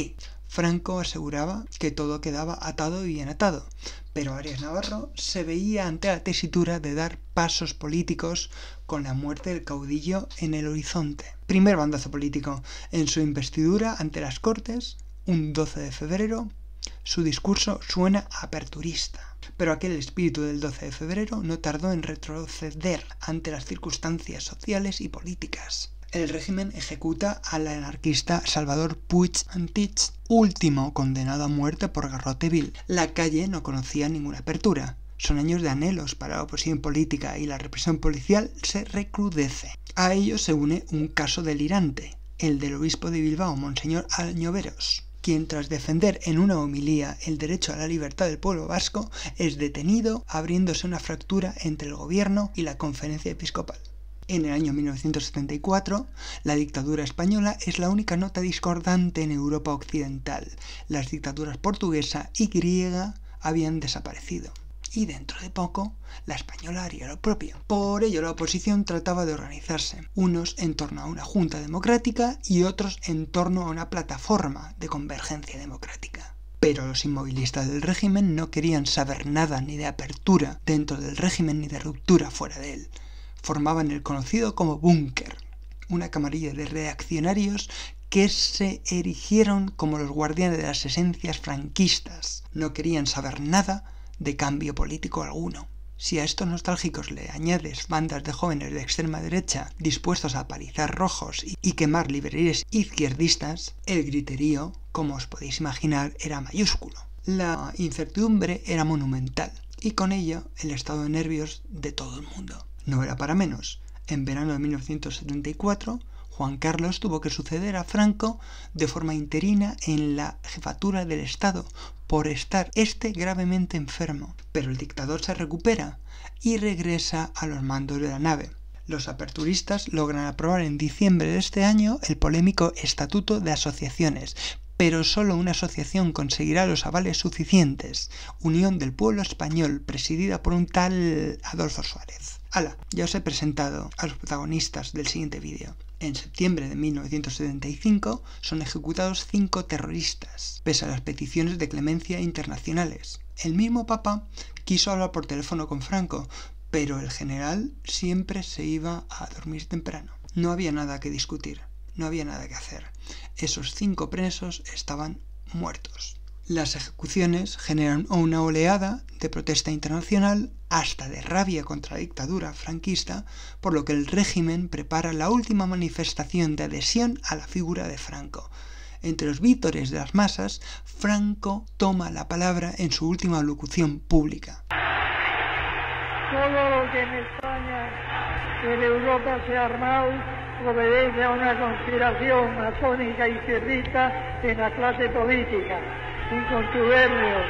Franco aseguraba que todo quedaba atado y bien atado, pero Arias Navarro se veía ante la tesitura de dar pasos políticos con la muerte del caudillo en el horizonte. Primer bandazo político. En su investidura ante las Cortes, un doce de febrero, su discurso suena aperturista, pero aquel espíritu del doce de febrero no tardó en retroceder ante las circunstancias sociales y políticas. El régimen ejecuta al anarquista Salvador Puig Antich, último condenado a muerte por garrote vil. La calle no conocía ninguna apertura. Son años de anhelos para la oposición política y la represión policial se recrudece. A ello se une un caso delirante, el del obispo de Bilbao, Monseñor Añoveros, quien tras defender en una homilía el derecho a la libertad del pueblo vasco es detenido, abriéndose una fractura entre el gobierno y la conferencia episcopal. En el año mil novecientos setenta y cuatro, la dictadura española es la única nota discordante en Europa occidental. Las dictaduras portuguesa y griega habían desaparecido. Y dentro de poco, la española haría lo propio. Por ello, la oposición trataba de organizarse, unos en torno a una junta democrática y otros en torno a una plataforma de convergencia democrática. Pero los inmovilistas del régimen no querían saber nada ni de apertura dentro del régimen ni de ruptura fuera de él. Formaban el conocido como búnker, una camarilla de reaccionarios que se erigieron como los guardianes de las esencias franquistas. No querían saber nada de cambio político alguno. Si a estos nostálgicos le añades bandas de jóvenes de extrema derecha dispuestos a palizar rojos y quemar librerías izquierdistas, el griterío, como os podéis imaginar, era mayúsculo. La incertidumbre era monumental y con ello el estado de nervios de todo el mundo. No era para menos. En verano de mil novecientos setenta y cuatro, Juan Carlos tuvo que suceder a Franco de forma interina en la jefatura del Estado por estar este gravemente enfermo. Pero el dictador se recupera y regresa a los mandos de la nave. Los aperturistas logran aprobar en diciembre de este año el polémico Estatuto de Asociaciones, pero solo una asociación conseguirá los avales suficientes. Unión del Pueblo Español, presidida por un tal Adolfo Suárez. ¡Hala! Ya os he presentado a los protagonistas del siguiente vídeo. En septiembre de mil novecientos setenta y cinco son ejecutados cinco terroristas, pese a las peticiones de clemencia internacionales. El mismo Papa quiso hablar por teléfono con Franco, pero el general siempre se iba a dormir temprano. No había nada que discutir, no había nada que hacer. Esos cinco presos estaban muertos. Las ejecuciones generan una oleada de protesta internacional, hasta de rabia contra la dictadura franquista, por lo que el régimen prepara la última manifestación de adhesión a la figura de Franco. Entre los vítores de las masas, Franco toma la palabra en su última locución pública. Todo lo que en España y en Europa se ha armado obedece a una conspiración masónica y izquierdista en la clase política, en contubernio,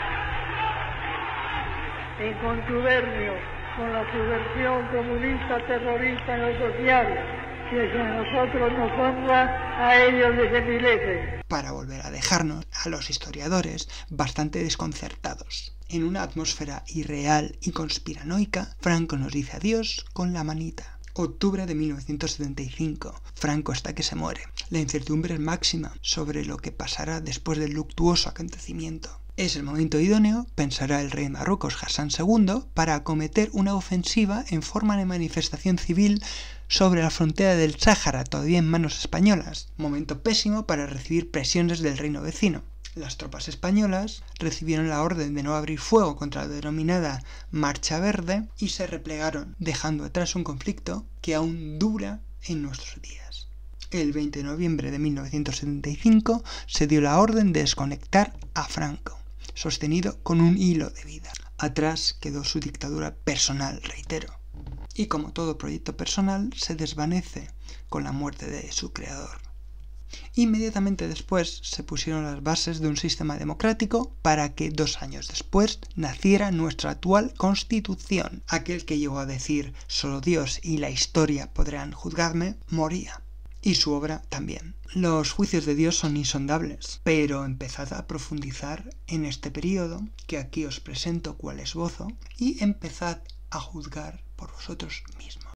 en contubernio con la subversión comunista terrorista en lo social, que a nosotros nos honra, a ellos les envilece. Para volver a dejarnos, a los historiadores, bastante desconcertados. En una atmósfera irreal y conspiranoica, Franco nos dice adiós con la manita. Octubre de mil novecientos setenta y cinco. Franco está que se muere. La incertidumbre es máxima sobre lo que pasará después del luctuoso acontecimiento. Es el momento idóneo, pensará el rey de Marruecos Hassan segundo, para acometer una ofensiva en forma de manifestación civil sobre la frontera del Sáhara, todavía en manos españolas. Momento pésimo para recibir presiones del reino vecino. Las tropas españolas recibieron la orden de no abrir fuego contra la denominada Marcha Verde y se replegaron, dejando atrás un conflicto que aún dura en nuestros días. El veinte de noviembre de mil novecientos setenta y cinco se dio la orden de desconectar a Franco, sostenido con un hilo de vida. Atrás quedó su dictadura personal, reitero. Y como todo proyecto personal, se desvanece con la muerte de su creador. Inmediatamente después se pusieron las bases de un sistema democrático para que dos años después naciera nuestra actual Constitución. Aquel que llegó a decir solo Dios y la historia podrán juzgarme, moría. Y su obra también. Los juicios de Dios son insondables, pero empezad a profundizar en este periodo, que aquí os presento cual esbozo, y empezad a juzgar por vosotros mismos.